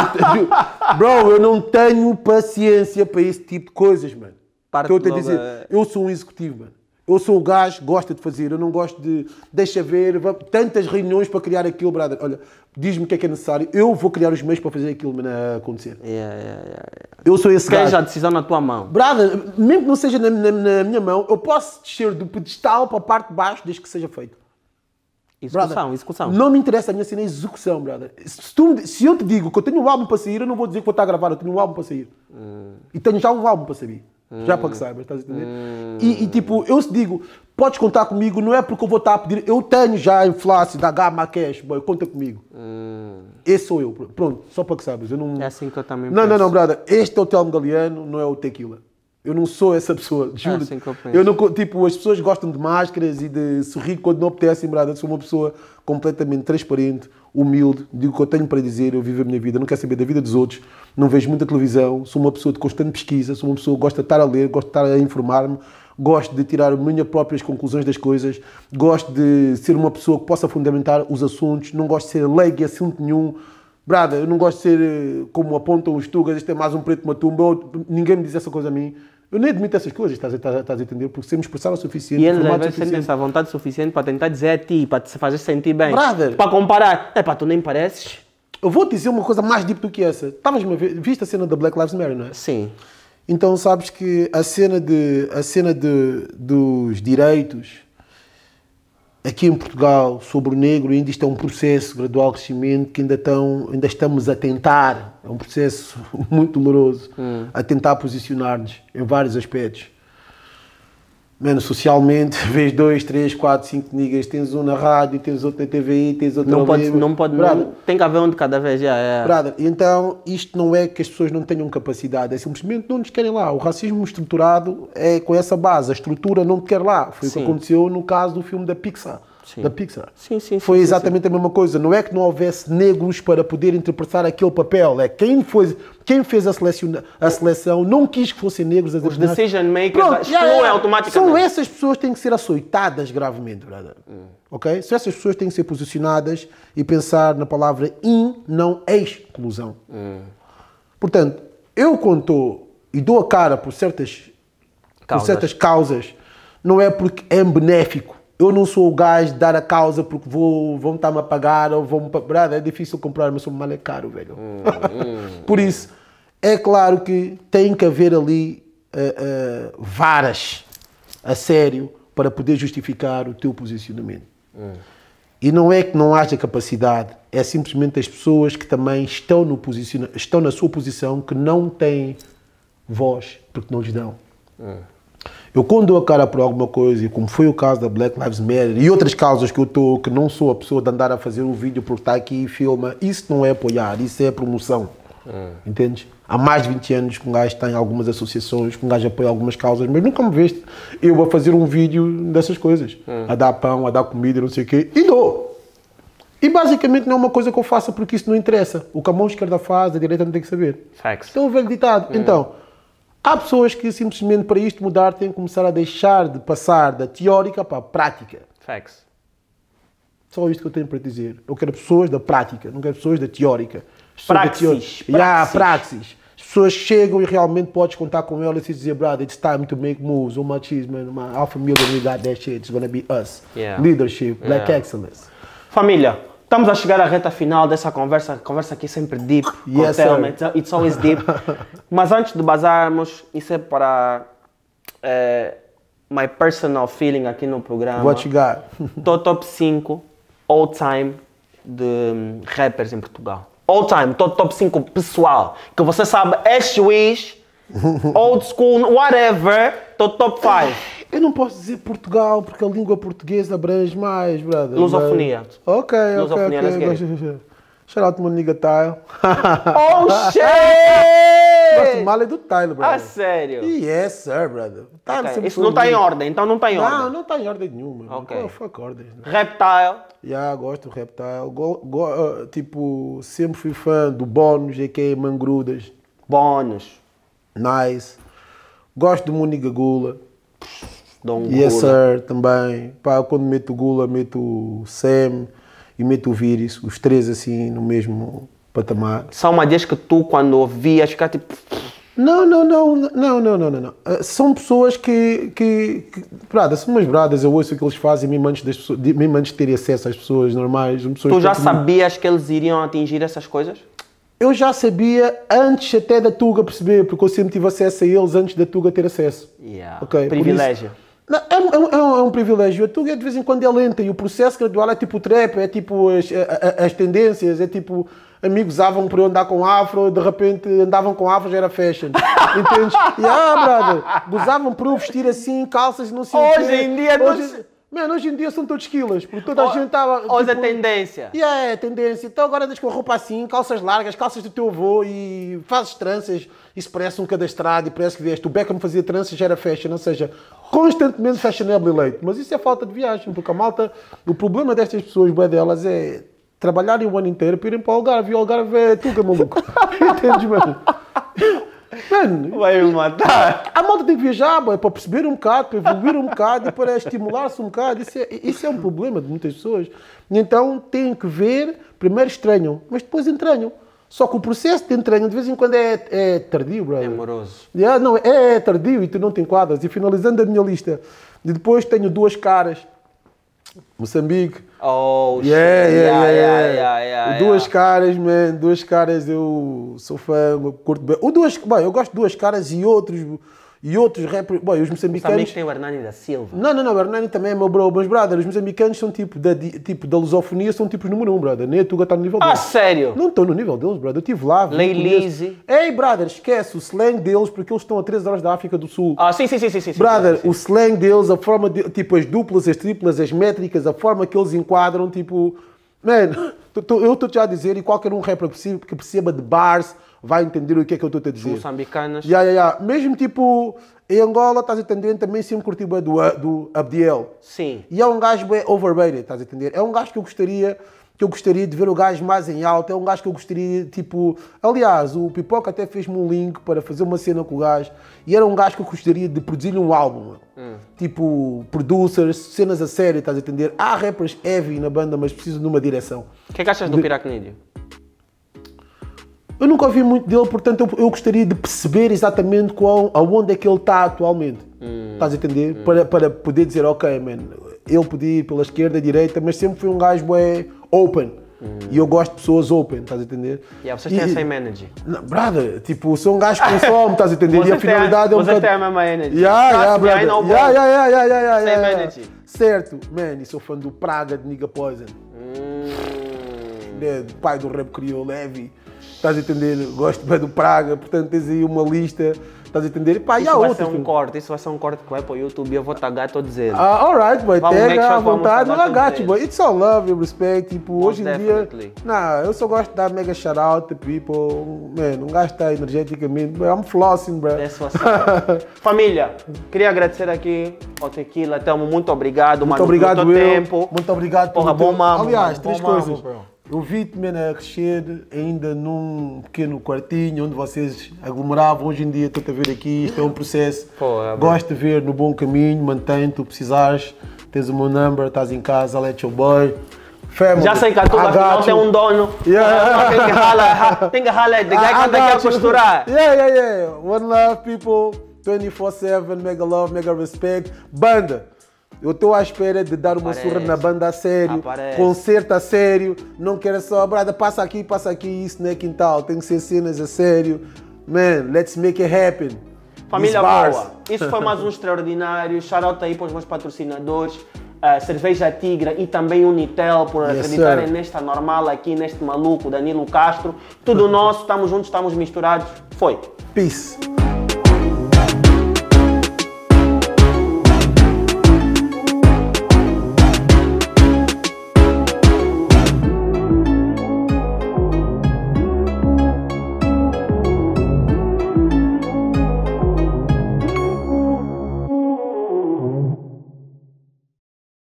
bro, eu não tenho paciência para esse tipo de coisas, mano. Estou a dizer, eu sou um executivo, mano. Eu sou o gajo que gosta de fazer, eu não gosto de... Deixa ver, tantas reuniões para criar aquilo, brother. Olha, diz-me o que é necessário, eu vou criar os meios para fazer aquilo, mano, acontecer. Eu sou esse gajo. Queres a decisão na tua mão? Brother, mesmo que não seja na minha mão, eu posso descer do pedestal para a parte de baixo desde que seja feito. Execução. Não me interessa a minha cena, é execução, brother. Se eu te digo que eu tenho um álbum para sair, eu não vou dizer que vou estar a gravar, eu tenho um álbum para sair. E tenho já um álbum para sair. Já para que saibas, estás a entender? E tipo, eu se digo, podes contar comigo, não é porque eu vou estar a pedir, eu tenho já a inflação da Gama Cash, boy, conta comigo. Esse sou eu, pronto, só para que saibas. Eu não... É assim que eu também penso. Não, brother, este é o Telmo Galeano, não é o Tequila. Eu não sou essa pessoa, juro. É assim que eu penso. Tipo, as pessoas gostam de máscaras e de sorrir quando não apetecem, brother. Eu sou uma pessoa completamente transparente, humilde, digo o que eu tenho para dizer, eu vivo a minha vida, não quero saber da vida dos outros, não vejo muita televisão, sou uma pessoa de constante pesquisa, sou uma pessoa que gosta de estar a ler, gosto de estar a informar-me, gosto de tirar as minhas próprias conclusões das coisas, gosto de ser uma pessoa que possa fundamentar os assuntos, não gosto de ser leigo em assunto nenhum. Brother, eu não gosto de ser como apontam os tugas, este é mais um preto de uma tumba, ninguém me diz essa coisa a mim. Eu nem admito essas coisas, estás a entender? Porque se me expressar o suficiente... E eles às vezes sentem essa vontade suficiente para tentar dizer a ti, para te fazer sentir bem. Brother! Para comparar. É pá, tu nem pareces. Eu vou te dizer uma coisa mais deep do que essa. Viste a cena da Black Lives Matter, não é? Sim. Então sabes que a cena dos direitos aqui em Portugal sobre o negro ainda isto é um processo gradual de crescimento que ainda estamos a tentar, é um processo muito doloroso, a tentar posicionar-nos em vários aspectos. Mano, socialmente, vês 2, 3, 4, 5 niggas, tens um na rádio, tens outro na TVI, tens outro não pode, tem que haver um de cada vez, já é. Brother, então isto não é que as pessoas não tenham capacidade, é simplesmente não nos querem lá. O racismo estruturado é com essa base, a estrutura não te quer lá. Foi o que aconteceu no caso do filme da Pixar. Sim. Foi exatamente a mesma coisa. Não é que não houvesse negros para poder interpretar aquele papel. É quem fez a seleção não quis que fossem negros. Os decision makers excluem automaticamente. São essas pessoas que têm que ser açoitadas gravemente, brother. Ok? São essas pessoas que têm que ser posicionadas e pensar na palavra não exclusão. Portanto, eu quando estou e dou a cara por certas causas, não é porque é benéfico. Eu não sou o gajo de dar a causa porque vão estar-me a pagar ou vão-me... Brother, é difícil comprar, mas sou mal é caro, velho. Por isso, é claro que tem que haver ali varas a sério para poder justificar o teu posicionamento. E não é que não haja capacidade, é simplesmente as pessoas que também estão na sua posição que não têm voz porque não lhes dão. Eu quando dou a cara por alguma coisa, e como foi o caso da Black Lives Matter e outras causas que não sou a pessoa de andar a fazer um vídeo porque está aqui e filma, isso não é apoiar, isso é promoção. Entendes? Há mais de 20 anos que um gajo está em algumas associações, que um gajo apoia algumas causas, mas nunca me veste eu a fazer um vídeo dessas coisas. A dar pão, a dar comida, não sei o quê, e dou. E basicamente não é uma coisa que eu faça porque isso não interessa. O que a mão esquerda faz, a direita não tem que saber. Facts. Então o velho ditado. Então, há pessoas que simplesmente para isto mudar têm que começar a deixar de passar da teórica para a prática. Facts. Só isto que eu tenho para dizer. Eu quero pessoas da prática, não quero pessoas da teórica. Praxis. Praxis. As pessoas chegam e realmente podes contar com elas e dizer, brother, it's time to make moves. Oh, my cheese, man. My alpha million, we got that shit. It's gonna be us. Leadership, black excellence. Família, estamos a chegar à reta final dessa conversa. Conversa aqui sempre deep. Yes, sir. It's always deep. Mas antes de bazarmos, isso é para my personal feeling aqui no programa. What you got? Top 5 all time de rappers em Portugal. All time, top 5 pessoal. Que você sabe, é juiz, old school, whatever, top 5. Eu não posso dizer Portugal, porque a língua portuguesa abrange mais, brother. Lusofonia. Ok. Lusofonia, let's get it. Shout out to my nigga Tyle. Oh, shit! Gosto mal é do Tyle, brother. Ah, sério? Yes, sir, brother. Tyle Ok, sempre isso foi não está em lindo. ordem, então não está em ordem. Não está em ordem nenhuma. Ok. Qual fuck ordem? Reptile. Gosto do Reptile. Tipo, sempre fui fã do Bónus, a.k.a. Mangrudas. Bónus. Nice. Gosto do Muniga Gula. Dom Yes, Gula. sir, também. Pá, quando meto o Gula, meto o Sam e meto o Viris. Os três assim, no mesmo patamar. São uma dias que tu, quando ouvias, ficar tipo... Não. São pessoas que bradas, são umas bradas, eu ouço o que eles fazem mesmo antes de terem acesso às pessoas normais. Pessoas Tu já que sabias que eles iriam atingir essas coisas? Eu já sabia antes até da Tuga perceber, porque eu sempre tive acesso a eles antes da Tuga ter acesso. Yeah. Okay, Privilégio. É um privilégio. A Tuga de vez em quando é lenta e o processo gradual é tipo o trap, é tipo as tendências, é tipo amigos usavam por eu andar com afro, de repente andavam com afro, já era fashion. Entendes? Brother, gozavam por eu vestir assim, calças, não sei o quê. Hoje em dia... Hoje em dia são todos quilos, porque toda a gente estava... Hoje é tendência. É tendência. Então agora andas com a roupa assim, calças largas, calças do teu avô e fazes tranças. Isso parece um cadastrado e parece que vieste. O Beckham fazia tranças, já era fashion, ou seja, constantemente fashionable late. Mas isso é falta de viagem, porque a malta... O problema destas pessoas, bué delas, é trabalharem o ano inteiro para irem para o Algarve. E o Algarve é Tuga, maluco. Entendes, mano? Mano, vai me matar. A malta tem que viajar, boy, para perceber um bocado, para evoluir um bocado e para estimular-se um bocado. Isso é um problema de muitas pessoas. Então têm que ver, primeiro estranham, mas depois entranham. Só que o processo de entranho de vez em quando é tardio, brother. É amoroso. Não, é tardio e tu não te enquadras. E finalizando a minha lista, e depois tenho duas caras. Moçambique. Oh, Duas caras, man. Duas caras, eu sou fã, eu curto bem. Eu gosto de duas caras e outros rappers. Bom, os moçambicanos. Também tem o Hernani da Silva. Não, o Hernani também é meu bro. Mas, brother, os moçambicanos são tipo da lusofonia, são tipos número 1, brother. Nem a Tuga está no nível deles. Sério? Não estou no nível deles, brother. Eu estive lá. Leilize. Ei, brother, esquece o slang deles porque eles estão a 3 horas da África do Sul. Sim. Brother, sim. o slang deles, a forma de, tipo, as duplas, as triplas, as métricas, a forma que eles enquadram, tipo... Man, eu estou-te a dizer, e qualquer um rapper que perceba de bars vai entender o que é que eu estou a dizer. Moçambicanas. Mesmo tipo, em Angola, estás a entender, também sempre curti bem do Abdiel. Sim. E é um gajo bem overrated, estás a entender? É um gajo que eu gostaria de ver o gajo mais em alta, é um gajo que eu gostaria, tipo... Aliás, o Pipoca até fez-me um link para fazer uma cena com o gajo, e era um gajo que eu gostaria de produzir-lhe um álbum, tipo, producers, cenas a sério, estás a entender? Há rappers heavy na banda, mas precisam de uma direção. O que é que achas do Piracnídeo? Eu nunca ouvi muito dele, portanto eu gostaria de perceber exatamente aonde é que ele está atualmente. Estás a entender? Para poder dizer, ok, man, ele podia ir pela esquerda, direita, mas sempre foi um gajo open. E eu gosto de pessoas open, estás a entender? Vocês têm a same energy. Não, brother, tipo, sou um gajo que consome, estás a entender? E a finalidade é um Vocês têm a mesma energy. brother. Same energy. Certo, man, e sou fã do Praga, de Nigga Poison. Do pai do rap crioulo, Levi. Estás a entender? Gosto bem do Praga, portanto tens aí uma lista, estás a entender? E pá, isso vai ser um corte, isso vai ser um corte que vai para o YouTube e eu vou tagar todos eles. Alright, boy, pega à vontade, I got you, boy. It's all love and respect, tipo, Most hoje em definitely. dia... eu só gosto de dar mega shout out to people, man, um gajo está energeticamente, I'm flossing, bro. Família, queria agradecer aqui ao Tequila, Telmo, muito obrigado, muito obrigado, pelo teu tempo. Muito obrigado pelo bom mamo. Aliás, três coisas. Eu vi-te, a crescer ainda num pequeno quartinho onde vocês aglomeravam. Hoje em dia estou-te a ver aqui, isto é um processo. Gosto de ver no bom caminho, mantém-te, tu precisares, tens o meu number, estás em casa, let your boy. Family, já sei que a tua afinal tem um dono. Tem que ralar, de guy quando quer costurar. One love, people, 24/7, mega love, mega respect. Banda. Eu estou à espera de dar uma surra na banda a sério, concerto a sério, não quero só, brada, passa aqui, isso não é quintal, tem que ser cenas a sério. Man, let's make it happen. Família boa, isso foi mais um extraordinário, shout out aí para os meus patrocinadores. Cerveja Tigra e também Unitel por Yes, acreditarem sir. nesta normal aqui, neste maluco Danilo Castro. Tudo nosso, estamos juntos, estamos misturados. Foi. Peace.